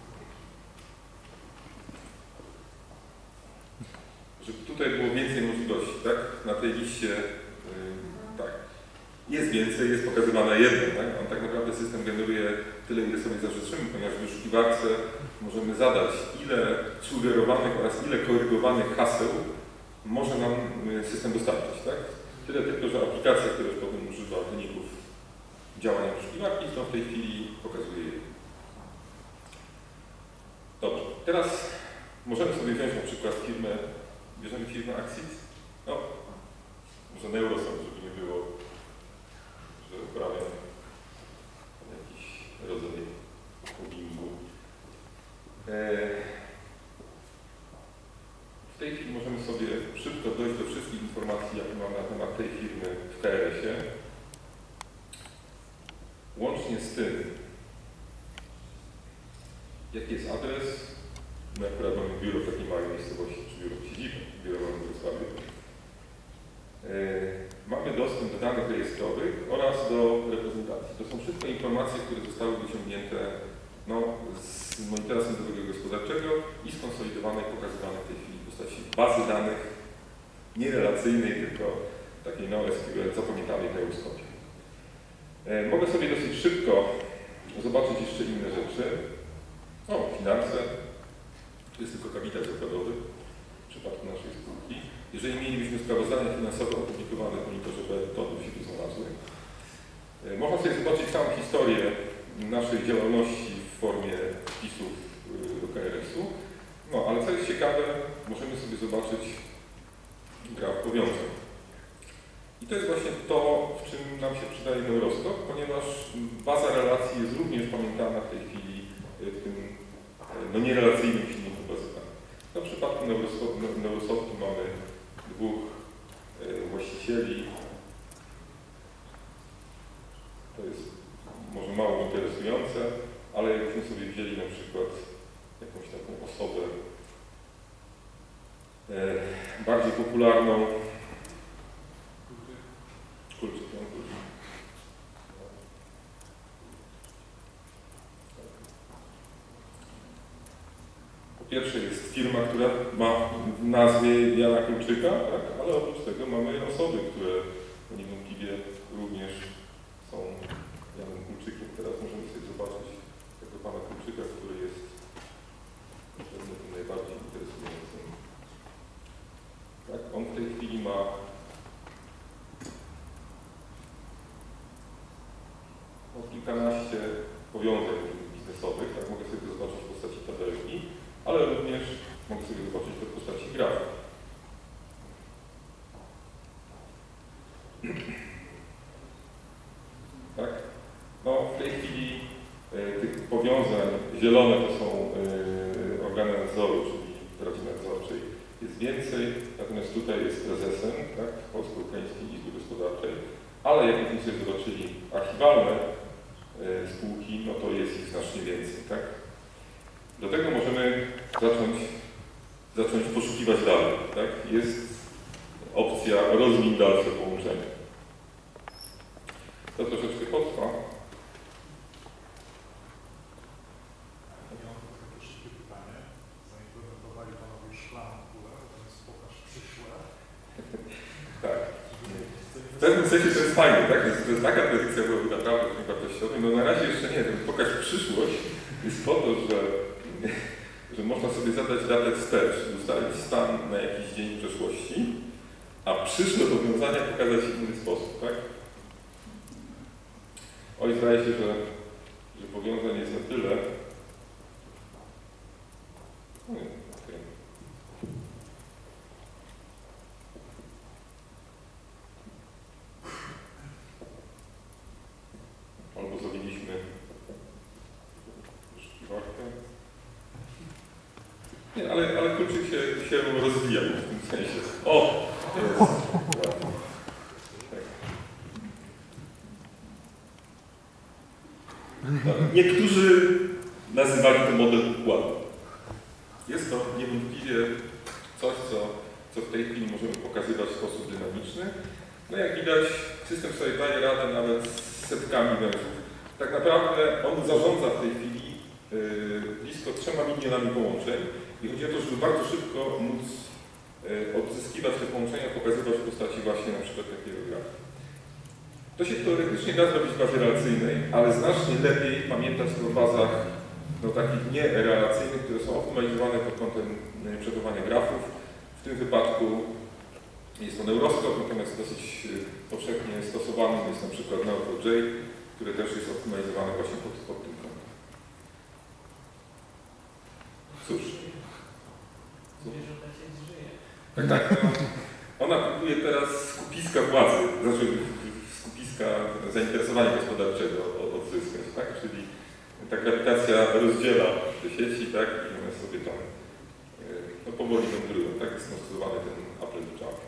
że tutaj było więcej możliwości, tak? Na tej liście, yy, tak. Jest więcej, jest pokazywane jedno, tak? On tak naprawdę system generuje tyle, ile sobie zażyczymy, ponieważ w wyszukiwarce możemy zadać, ile sugerowanych oraz ile korygowanych haseł może nam system dostarczyć, tak? Tyle tylko, że aplikacja, która już potem używa wyników działania wyszukiwarki, to w tej chwili pokazuje je. Dobrze, teraz możemy sobie wziąć na przykład firmę, bierzemy firmę Axis, no, może Neurosoft, żeby nie było, że uprawiam jakiś rodzaj mobbingu. W tej chwili możemy sobie szybko dojść do wszystkich informacji, jakie mam na temat tej firmy w K R S-ie. Łącznie z tym, jaki jest adres. My akurat mamy biuro w takiej małej miejscowości, czy biuro w siedzibie, biuro mamy w Wrocławiu. Mamy dostęp do danych rejestrowych oraz do reprezentacji. To są wszystko informacje, które zostały wyciągnięte no, z monitora sądowego gospodarczego i skonsolidowane i pokazywane w tej chwili w postaci bazy danych nierelacyjnej, tylko takiej no, S Q L zapamiętanej na euskopie. Mogę sobie dosyć szybko zobaczyć jeszcze inne rzeczy. O, finanse. To jest tylko kapitał zakładowy w przypadku naszej spółki. Jeżeli mielibyśmy sprawozdania finansowe opublikowane w monitorze B, to by się tu znalazły. Można sobie zobaczyć całą historię naszej działalności w formie wpisów do K R S-u. No, ale co jest ciekawe, możemy sobie zobaczyć graf powiązań. I to jest właśnie to, w czym nam się przydaje Neuroscope, ponieważ baza relacji jest również pamiętana w tej chwili w tym no, nierelacyjnym silniku bazy danych. No, w przypadku Neurosoftu mamy dwóch e, właścicieli. To jest może mało interesujące, ale jakbyśmy sobie wzięli na przykład jakąś taką osobę e, bardziej popularną, Kulczyk, no, Kulczyk. Po pierwsze jest firma, która ma w nazwie Jana Kulczyka, tak? Ale oprócz tego mamy osoby, które niewątpliwie również są Janem Kulczykiem. Teraz możemy sobie zobaczyć tego pana Kulczyka, który jest pewnie tym najbardziej interesującym. Tak? On w tej chwili ma no, kilkanaście powiązań biznesowych, tak? Mogę sobie to zobaczyć w postaci tabelki, ale również mogę sobie zobaczyć to w postaci grafu. Tak? No, w tej chwili e, tych powiązań zielone to są e, organy nadzoru, czyli w Radzie Nadzorczej jest więcej, natomiast tutaj jest prezesem, tak, Polsko-Ukraińskiej Izby Gospodarczej, ale jak byśmy sobie zobaczyli archiwalne e, spółki, no to jest ich znacznie więcej. Tak? Do tego możemy zacząć, zacząć poszukiwać dalej. Tak? Jest opcja rozwin dalsze połączenia. To troszeczkę potrwa. Ja mam takie szybkie pytanie. Zaimplementowali panowie szklaną kulę, natomiast pokaż przyszłe. Tak. W pewnym sensie to jest fajne, tak? To jest, to jest taka predykcja byłaby naprawdę wartościowa. No na razie jeszcze nie, ten pokaż przyszłość jest po to, że, że można sobie zadać datę wstecz, ustalić stan na jakiś dzień w przeszłości, a przyszłe powiązania pokazać w inny sposób, tak? Oj, zdaje się, że, że powiązań jest na tyle. No, okay. Albo zrobiliśmy wyszukiwarkę. Nie, ale, ale Kulczyk się, się rozwijał w tym sensie. O! Jest. Niektórzy nazywali to model układu. pokazywać w sposób dynamiczny. No jak widać, system sobie daje radę nawet z setkami węzłów. Tak naprawdę on zarządza w tej chwili yy, blisko trzema milionami połączeń i chodzi o to, żeby bardzo szybko móc yy, odzyskiwać te połączenia, pokazywać w postaci właśnie na przykład takiego grafu. To się teoretycznie da zrobić w bazie relacyjnej, ale znacznie lepiej pamiętać o bazach no, takich nierelacyjnych, które są optymalizowane pod kątem przechowywania grafów. W tym wypadku jest to Neuroskop, natomiast dosyć powszechnie stosowanym jest na przykład Neo four j, które też jest optymalizowane właśnie pod, pod tym kątem. Cóż. Tak, tak. No, ona kupuje teraz skupiska władzy, znaczy skupiska zainteresowania gospodarczego odzyskać, tak? Czyli ta grawitacja rozdziela te sieci, tak? I one sobie tam no, powoli wędrują, tak? Jest konstruowany ten Apple Jump.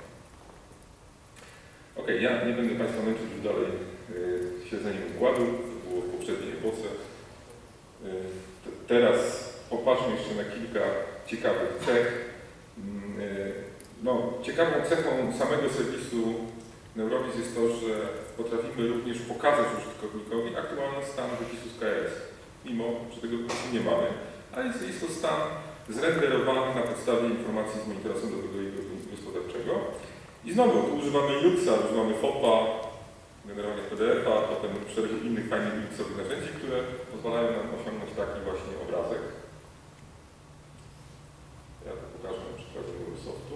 Ok, ja nie będę Państwa męczyć już dalej yy, śledzeniem układu, to było w poprzedniej epoce. Yy, teraz popatrzmy jeszcze na kilka ciekawych cech. Yy, no, ciekawą cechą samego serwisu Neurowiz jest to, że potrafimy również pokazać użytkownikowi aktualny stan wypisu z K R S, mimo że tego wypisu nie mamy, ale jest, jest to stan zrenderowany na podstawie informacji z monitora sądowego i gospodarczego. I znowu, tu używamy Linuxa, używamy fopa, generowania P D F-a, potem szeregu innych fajnych Linuxowych narzędzi, które pozwalają nam osiągnąć taki właśnie obrazek. Ja to pokażę na przykładzie Neurosoftu.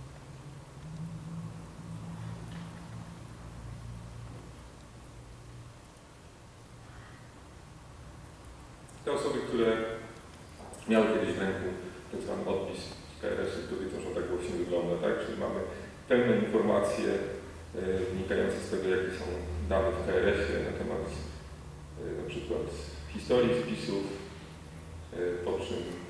Te osoby, które miały kiedyś w ręku tak zwany odpis z K R S-u, to wiedzą, że tak właśnie wygląda, tak? Czyli mamy pełne informacje y, wynikające z tego, jakie są dane w K R S-ie na temat y, na przykład historii wpisów, y, po czym y,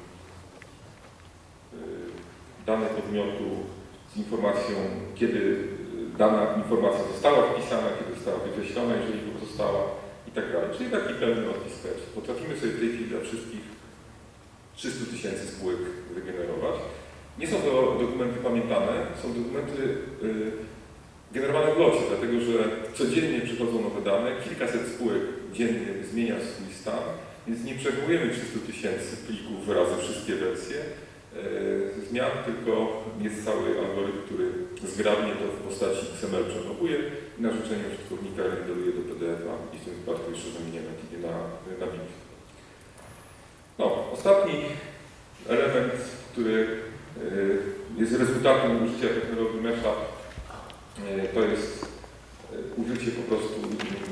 dane podmiotu z informacją, kiedy dana informacja została wpisana, kiedy została wykreślona, jeżeli została i tak dalej. Czyli taki pełny odpis K R S. Potrafimy sobie w tej chwili dla wszystkich trzystu tysięcy spółek wygenerować. Nie są to dokumenty pamiętane, są dokumenty y, generowane w locie, dlatego że codziennie przychodzą nowe dane, kilkaset spółek dziennie zmienia swój stan, więc nie przechowujemy trzystu tysięcy plików razy wszystkie wersje y, zmian, tylko jest cały algorytm, który zgrabnie to w postaci X M L przechowuje i na życzenie użytkownika renderuje do P D F-a i w tym wypadku jeszcze zamieniamy na, na B I M. No, ostatni element, który jest rezultatem użycia technologii Mesha, to jest użycie po prostu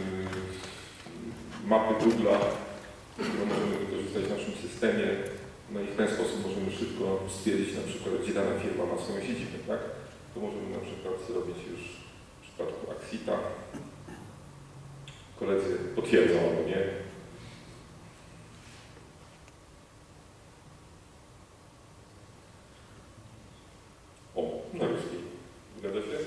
mapy Google'a, którą możemy wykorzystać w naszym systemie. No i w ten sposób możemy szybko stwierdzić na przykład, gdzie dana firma ma swoją siedzibę, tak? To możemy na przykład zrobić już w przypadku Axita. Koledzy potwierdzą albo nie. O, Norwski. Zgadza się?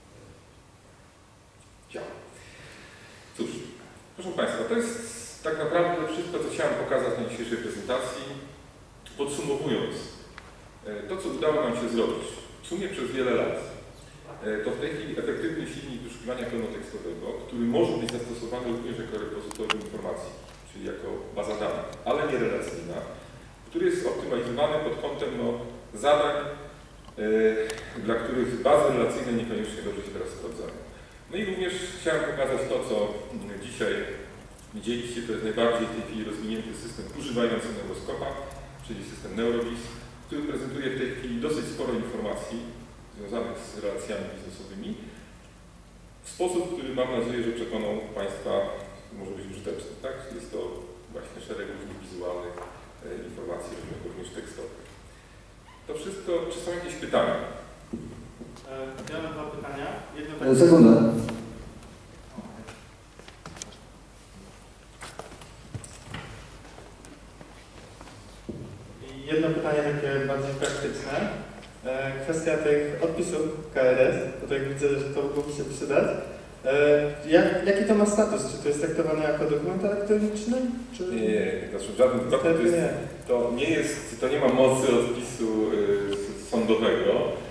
Działa. Cóż, proszę Państwa, to jest tak naprawdę wszystko, co chciałem pokazać na dzisiejszej prezentacji. Podsumowując, to, co udało nam się zrobić w sumie przez wiele lat, to w tej chwili efektywny silnik wyszukiwania pełnotekstowego, który może być zastosowany również jako repozytorium informacji, czyli jako baza danych, ale nie relacyjna, który jest optymalizowany pod kątem no, zadań, yy, dla których bazy relacyjne niekoniecznie dobrze się teraz sprawdzają. No i również chciałem pokazać to, co dzisiaj widzieliście, to jest najbardziej w tej chwili rozwinięty system używający Neuroskopa, czyli system Neurowiz, który prezentuje w tej chwili dosyć sporo informacji związanych z relacjami biznesowymi w sposób, który mam nadzieję, że przekonał Państwa, może być użyteczny. Tak? Jest to właśnie szereg różnych wizualnych e, informacji, również tekstowych. To wszystko, czy są jakieś pytania? Ja mam dwa pytania. Jedno takie... Sekundę. Jedno pytanie takie bardziej praktyczne. Kwestia tych odpisów K R S, bo tak widzę, że to mogłoby się przydać. Jak, jaki to ma status? Czy to jest traktowane jako dokument elektroniczny? Czy... Nie, nie, znaczy w żadnym wypadku to, jest, to nie jest, to nie ma mocy odpisu y, sądowego,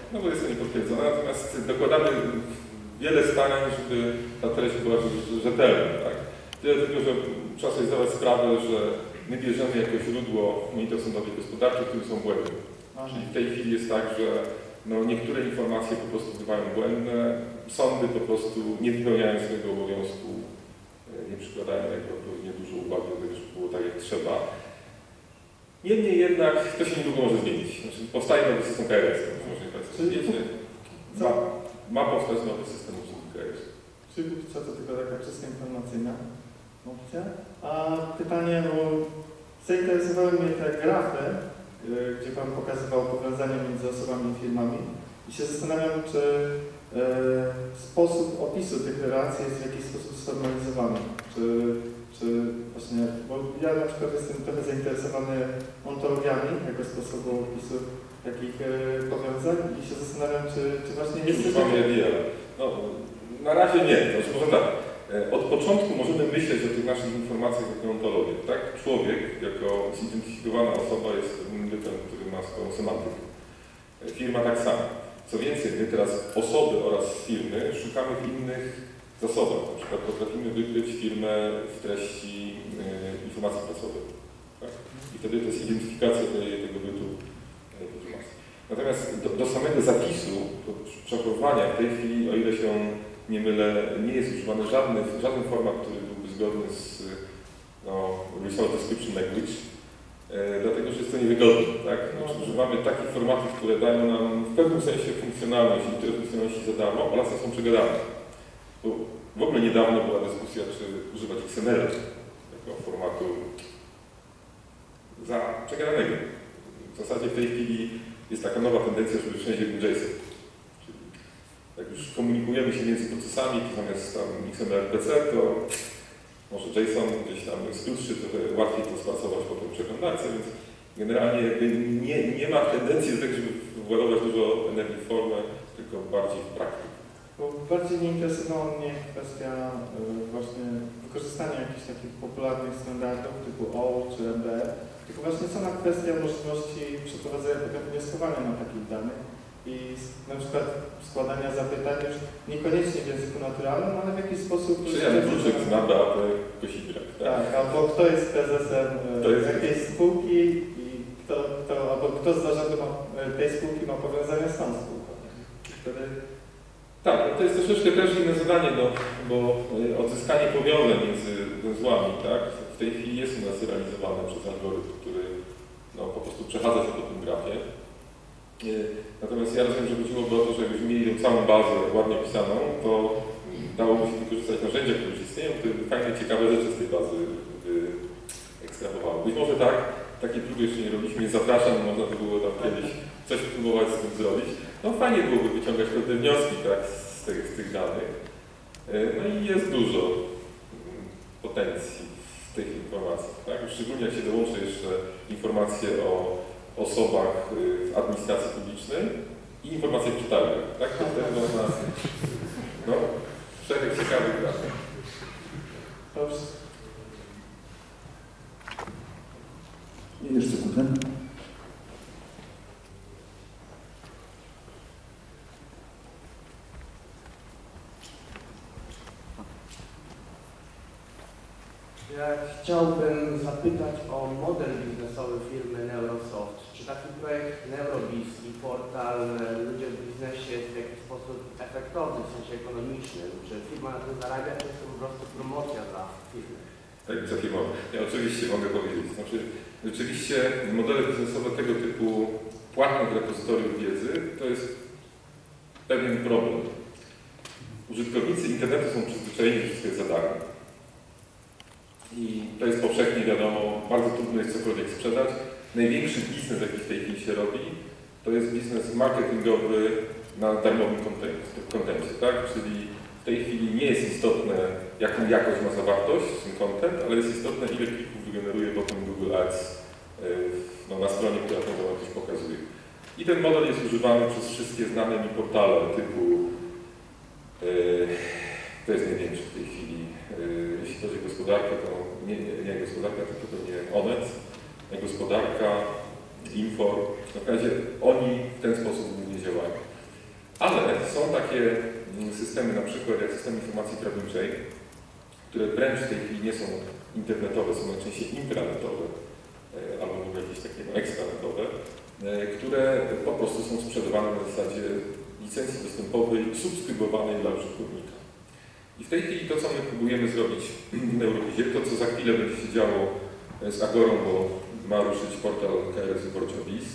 no bo jest to niepotwierdzone, natomiast dokładamy wiele starań, żeby ta treść była rzetelna. Tak? Tyle tylko, że trzeba sobie zdawać sprawę, że my bierzemy jako źródło monitor sądowy gospodarczy, które są błędne. Czyli w tej chwili jest tak, że no, niektóre informacje po prostu bywają błędne, sądy po prostu nie wypełniają swojego obowiązku, nie przykładają jakby odpowiednio dużo uwagi do tego, żeby było tak jak trzeba. Niemniej jednak to się niedługo może zmienić. Znaczy, powstaje nowy system K R S, może Państwo wiecie. Ma, ma powstać nowy system obsługi K R S. Czyli co to tylko taka czysta informacyjna opcja. A pytanie, bo zainteresowały mnie te grafy, gdzie Pan pokazywał powiązania między osobami i firmami i się zastanawiam, czy e, sposób opisu tych relacji jest w jakiś sposób sformalizowany. Czy, czy właśnie, bo ja na przykład jestem trochę zainteresowany ontologiami jako sposobu opisu takich e, powiązań i się zastanawiam, czy, czy właśnie jest coś takiego. No, na razie nie. Znaczy, może tak. Od początku możemy myśleć o tych naszych informacjach jako ontologiach. Tak? Człowiek jako zidentyfikowana osoba jest pewnym bytem, który ma swoją semantykę. Firma tak samo. Co więcej, my teraz osoby oraz firmy szukamy w innych zasobach. Na przykład potrafimy wykryć firmę w treści y, informacji prasowej. Tak? I wtedy to jest identyfikacja tej, tego bytu informacji. Natomiast do, do samego zapisu, do przechowywania w tej chwili, o ile się nie mylę, nie jest używany żadny, żaden format, który byłby zgodny z no, Resource Description Language, e, dlatego że jest to niewygodne. Tak? Znaczy, używamy takich formatów, które dają nam w pewnym sensie funkcjonalność i te funkcjonalności za darmo, oraz są przegadane. Bo w ogóle niedawno była dyskusja, czy używać X M L jako formatu za przegadanego. W zasadzie w tej chwili jest taka nowa tendencja, żeby wszędzie był JSON. Jak już komunikujemy się między procesami, to zamiast tam X M L R P C, to może JSON gdzieś tam jest krótszy, trochę łatwiej to spasować potem w przeglądarce, więc generalnie jakby nie, nie ma tendencji do tego, żeby władować dużo energii w formę, tylko bardziej w praktykę. Bo bardziej nie interesowała mnie kwestia y, właśnie wykorzystania jakichś takich popularnych standardów typu O czy M D R, tylko właśnie sama kwestia możliwości przeprowadzenia potem wnioskowania na takich danych i na przykład składania zapytań już niekoniecznie w języku naturalnym, ale w jakiś sposób... Czy ja kluczyk na Beatę Kosiniak, tak? Tak, albo kto jest prezesem to jest jakiejś spółki i kto, kto, albo kto z zarządu ma, tej spółki ma powiązania z tą spółką. Wtedy... Tak, to jest troszeczkę też inne zadanie, no, bo odzyskanie powiązań między węzłami, tak, w tej chwili jest u nas realizowane przez algorytm, który no, po prostu przechadza się po tym grafie. Natomiast ja rozumiem, że chodziłoby o to, że jakbyśmy mieli tą całą bazę ładnie opisaną, to dałoby się wykorzystać narzędzia, które już istnieją, które by fajne, ciekawe rzeczy z tej bazy ekstrahowały. Być może tak, takie próby jeszcze nie robiliśmy, nie zapraszam, można by było tam kiedyś coś próbować z tym zrobić. No fajnie byłoby wyciągać pewne wnioski tak, z, tych, z tych danych. No i jest dużo potencji w tych informacjach. Tak? Szczególnie jak się dołączy jeszcze informacje o osobach w administracji publicznej i informacje w przetargach. Tak? To wtedy można no, szereg ciekawych danych. I jeszcze sekundę. Ja chciałbym zapytać o model biznesowy firmy Neurosoft. Czy taki projekt Neurobiz i portal Ludzie w biznesie jest w jakiś sposób efektowny w sensie ekonomicznym? Czy firma na tym zarabia, czy jest to po prostu promocja dla firmy? Tak, wysokie mowy. Ja oczywiście mogę powiedzieć. Znaczy, rzeczywiście modele biznesowe tego typu płatnych repozytoriów wiedzy to jest pewien problem. Użytkownicy internetu są przyzwyczajeni, że wszystko jest za darmo. I to jest powszechnie wiadomo, bardzo trudno jest cokolwiek sprzedać. Największy biznes, jaki w tej chwili się robi, to jest biznes marketingowy na darmowym kontencie, tak? Czyli w tej chwili nie jest istotne, jaką jakość ma zawartość ten content, ale jest istotne, ile klików wygeneruje potem Google Ads no, na stronie, która tę zawartość pokazuje. I ten model jest używany przez wszystkie znane mi portale typu yy, to jest największy w tej chwili. Yy, jeśli chodzi o gospodarkę, to nie, nie, nie gospodarka, tylko pewnie Onet, gospodarka, Infor. W razie oni w ten sposób głównie działają. są takie systemy, na przykład jak system informacji prawniczej, które wręcz w tej chwili nie są internetowe, są najczęściej intranetowe, albo w ogóle jakieś takie no, ekstranetowe, które po prostu są sprzedawane na zasadzie licencji dostępowej, subskrybowanej dla użytkownika. I w tej chwili to, co my próbujemy zrobić w Neurobizie, to co za chwilę będzie się działo z Agorą, bo ma ruszyć portal K R S Wyborcza.biz.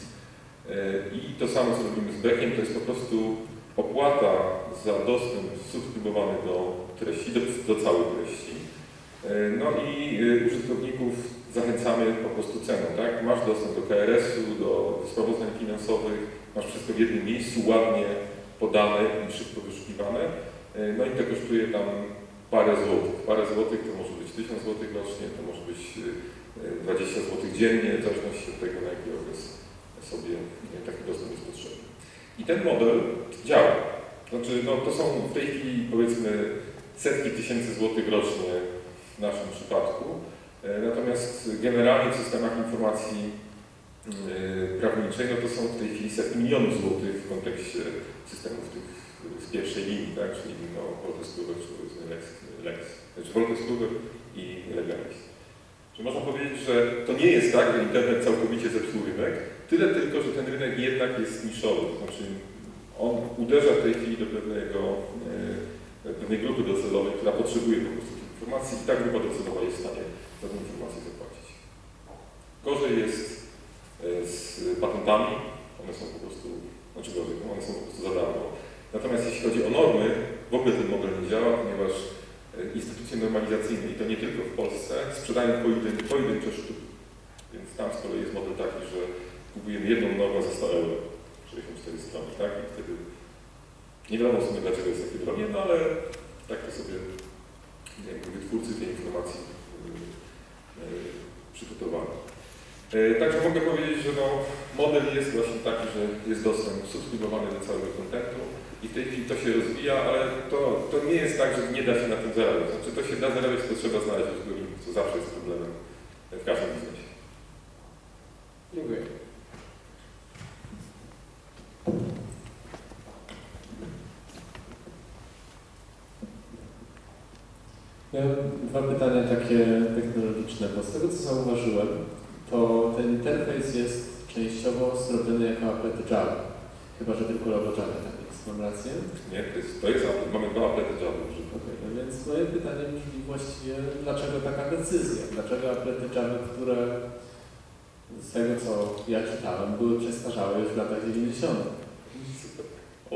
I to samo, co robimy z Bechem, to jest po prostu opłata za dostęp subskrybowany do treści, do, do całej treści. No i użytkowników zachęcamy po prostu ceną, tak? Masz dostęp do K R S-u, do sprawozdań finansowych, masz wszystko w jednym miejscu, ładnie podane i szybko wyszukiwane. No i to kosztuje tam parę złotych. Parę złotych to może być tysiąc złotych rocznie, to może być dwadzieścia złotych dziennie, w zależności od tego, na jaki okres sobie taki dostęp jest potrzebny. I ten model działa. Znaczy, no, to są w tej chwili powiedzmy setki tysięcy złotych rocznie w naszym przypadku. Natomiast generalnie w systemach informacji prawniczej no to są w tej chwili setki milionów złotych w kontekście systemów tych z pierwszej linii, tak? Czyli no, Wolters Kluwer czy Lex, Lex, znaczy Wolters Kluwer i Legalis. Że można powiedzieć, że to nie jest tak, że internet całkowicie zepsuł rynek, tyle tylko, że ten rynek jednak jest niszowy, to znaczy on uderza w tej chwili do pewnego, e, pewnej grupy docelowej, która potrzebuje po prostu tych informacji i ta grupa docelowa jest w stanie za tę informację zapłacić. Gorzej jest e, z patentami, one są po prostu, znaczy gorzej, no one są po prostu za darmo. Natomiast jeśli chodzi o normy, w ogóle ten model nie działa, ponieważ instytucje normalizacyjne, i to nie tylko w Polsce, sprzedają pojedyn- pojedyncze sztuki. Więc tam z kolei jest model taki, że kupujemy jedną normę za sto euro, sześćdziesiąt cztery strony, tak? I wtedy nie wiadomo w sumie dlaczego jest takie drogie, no ale tak to sobie jakby wytwórcy tej informacji yy, przygotowali. Yy, także mogę powiedzieć, że no, model jest właśnie taki, że jest dostęp subskrybowany do całego kontentu. I w tej chwili to się rozwija, ale to, to nie jest tak, że nie da się na tym zarabiać. Znaczy to się da zarabiać, to trzeba znaleźć użytkowników, co zawsze jest problemem w każdym biznesie. Dziękuję. Ja mam dwa pytania takie technologiczne, bo z tego co zauważyłem, to ten interfejs jest częściowo zrobiony jako applety Java. Chyba że tylko logo Java, tak jest. Mam rację? Nie, to jest, to jest applet. Mamy dwa applety Java. Okay, no więc moje pytanie brzmi właściwie, dlaczego taka decyzja? Dlaczego applety Java, które z tego co ja czytałem, były przestarzałe już w latach dziewięćdziesiątych? O.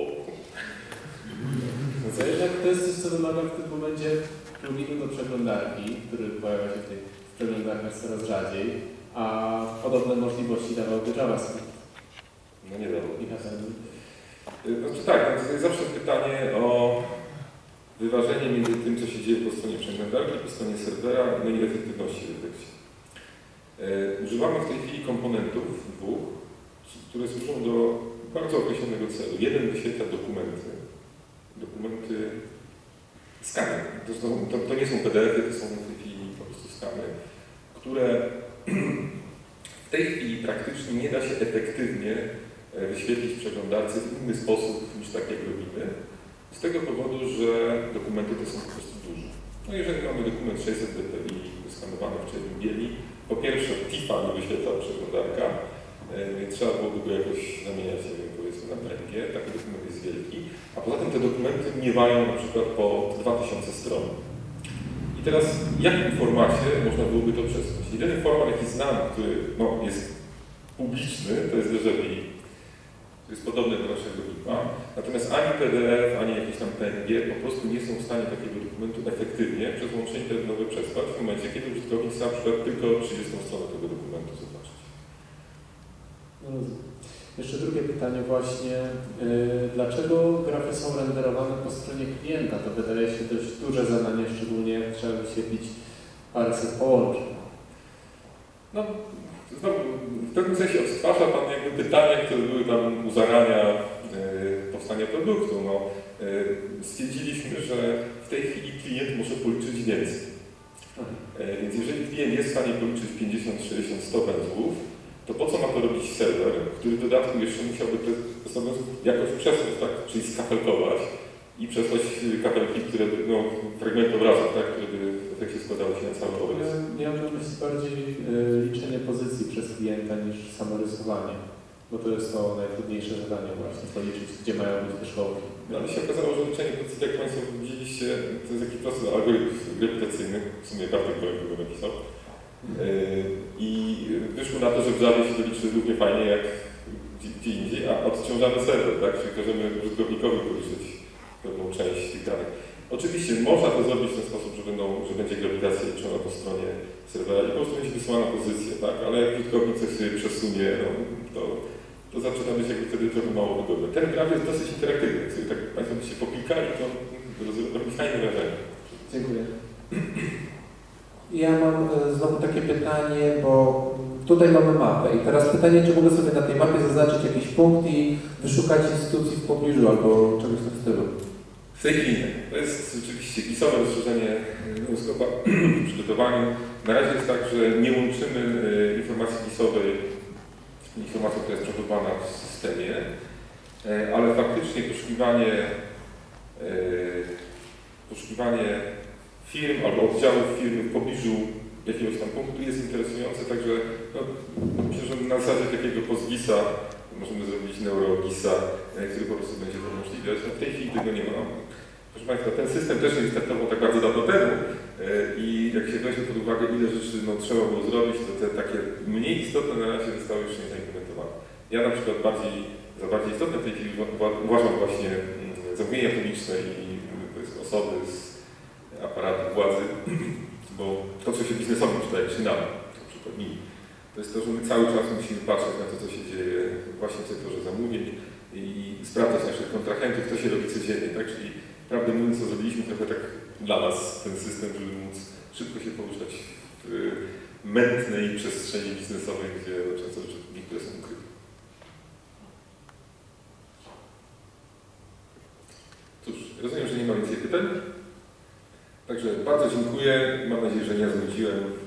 No to jednak to jest coś, co wymaga w tym momencie pluginu do przeglądarki, który pojawia się w tych przeglądarkach coraz rzadziej, a podobne możliwości dawałby JavaScript. No nie dało. I Hasen. Znaczy tak, to jest zawsze pytanie o wyważenie między tym, co się dzieje po stronie przeglądarki, po stronie serwera, no i efektywności redukcji. E, używamy w tej chwili komponentów dwóch, które służą do bardzo określonego celu. Jeden wyświetla dokumenty, dokumenty, skany. To, to, to nie są P D F-y, to są w tej chwili po prostu skany, które w tej chwili praktycznie nie da się efektywnie wyświetlić w przeglądarce w inny sposób niż tak jak robimy. Z tego powodu, że dokumenty te są po prostu duże. No jeżeli mamy dokument sześćset D P I skanowany w czerni bieli, po pierwsze T I F-a nie wyświetla przeglądarka, więc trzeba byłoby go jakoś zamieniać, nie wiem, powiedzmy na P N G, taki dokument jest wielki, a poza tym te dokumenty miewają na przykład po dwa tysiące stron. I teraz w jakim formacie można byłoby to przesunąć? Jedyny format, jaki znam, który no, jest publiczny, to jest D J V I. To jest podobne do naszego B I P-a, natomiast ani P D F, ani jakieś tam P N G po prostu nie są w stanie takiego dokumentu efektywnie przez łączenie terenowe przesłać w momencie, kiedy użytkownik chce na przykład tylko trzydziestą stronę tego dokumentu zobaczyć. No rozumiem. Jeszcze drugie pytanie właśnie, yy, dlaczego grafy są renderowane po stronie klienta? To wydaje się dość duże zadanie, szczególnie jak trzeba wyświetlić paręset połączeń. No, znowu, w pewnym sensie odtwarza Pan jakby pytania, które były tam u zarania e, powstania produktu. No, e, stwierdziliśmy, że w tej chwili klient może policzyć więcej. E, więc jeżeli klient jest w stanie policzyć pięćdziesiąt, sześćdziesiąt, sto węzłów, to po co ma to robić serwer, który w dodatku jeszcze musiałby te osoby jakoś przesłać, tak? Czyli skafelkować i przesłać kabelki, które, no, fragmenty obrazów, tak? Które by w efekcie składały się na cały obraz. Ja mam na myśli bardziej y, liczenie pozycji przez klienta niż samo rysowanie, bo to jest to najtrudniejsze zadanie właśnie, policzyć, gdzie mają być te szkołki. No ale się okazało, że liczenie pozycji, jak Państwo widzieliście, to jest taki prosty algorytm grawitacyjny, w sumie Bartek Bołem go napisał. I wyszło na to, że w Javie się to liczy równie fajnie jak gdzie, gdzie indziej, a odciążamy serwer, tak? Czyli każemy użytkownikowi policzyć pewną część tych danych. Oczywiście można to zrobić w ten sposób, że, będą, że będzie grawitacja liczona po stronie serwera i po prostu będzie wysyłana pozycja, tak? Ale jak użytkownik coś sobie przesunie, no, to, to zaczyna być jakby wtedy trochę mało wygodne. Ten graf jest dosyć interaktywny, sobie tak Państwo by się popikali, to robi fajne wrażenie. Dziękuję. Ja mam znowu takie pytanie, bo tutaj mamy mapę i teraz pytanie, czy mogę sobie na tej mapie zaznaczyć jakiś punkt i wyszukać instytucji w pobliżu albo czegoś w tym stylu? W tej chwili nie. To jest rzeczywiście gisowe rozszerzenie Neuroskopa w przygotowaniu. Na razie jest tak, że nie łączymy informacji gisowej z informacją, która jest przechowywana w systemie, ale faktycznie poszukiwanie, poszukiwanie firm albo oddziałów firmy w pobliżu jakiegoś tam punktu jest interesujące, także no, myślę, że na zasadzie takiego postgisa możemy zrobić neurogisa, który po prostu będzie to umożliwiać. No w tej chwili tego nie ma. Proszę Państwa, ten system też nie wystartował tak bardzo dawno temu i jak się weźmie pod uwagę, ile rzeczy no, trzeba było zrobić, to te takie mniej istotne na razie zostały już nie zaimplementowane. Ja na przykład bardziej, za bardziej istotne w tej chwili uważam właśnie zamówienia publiczne i osoby z aparatu władzy, bo to, co się biznesowi przydaje, czy nam, na przykład mi, to jest to, że my cały czas musimy patrzeć na to, co się dzieje właśnie w sektorze zamówień i sprawdzać naszych kontrahentów, co się robi codziennie, tak? Czyli prawdę mówiąc, co zrobiliśmy trochę tak dla nas ten system, żeby móc szybko się poruszać w mętnej przestrzeni biznesowej, gdzie no, często rzeczy niektóre są ukryte. Cóż, rozumiem, że nie ma więcej pytań. Także bardzo dziękuję. Mam nadzieję, że nie znudziłem.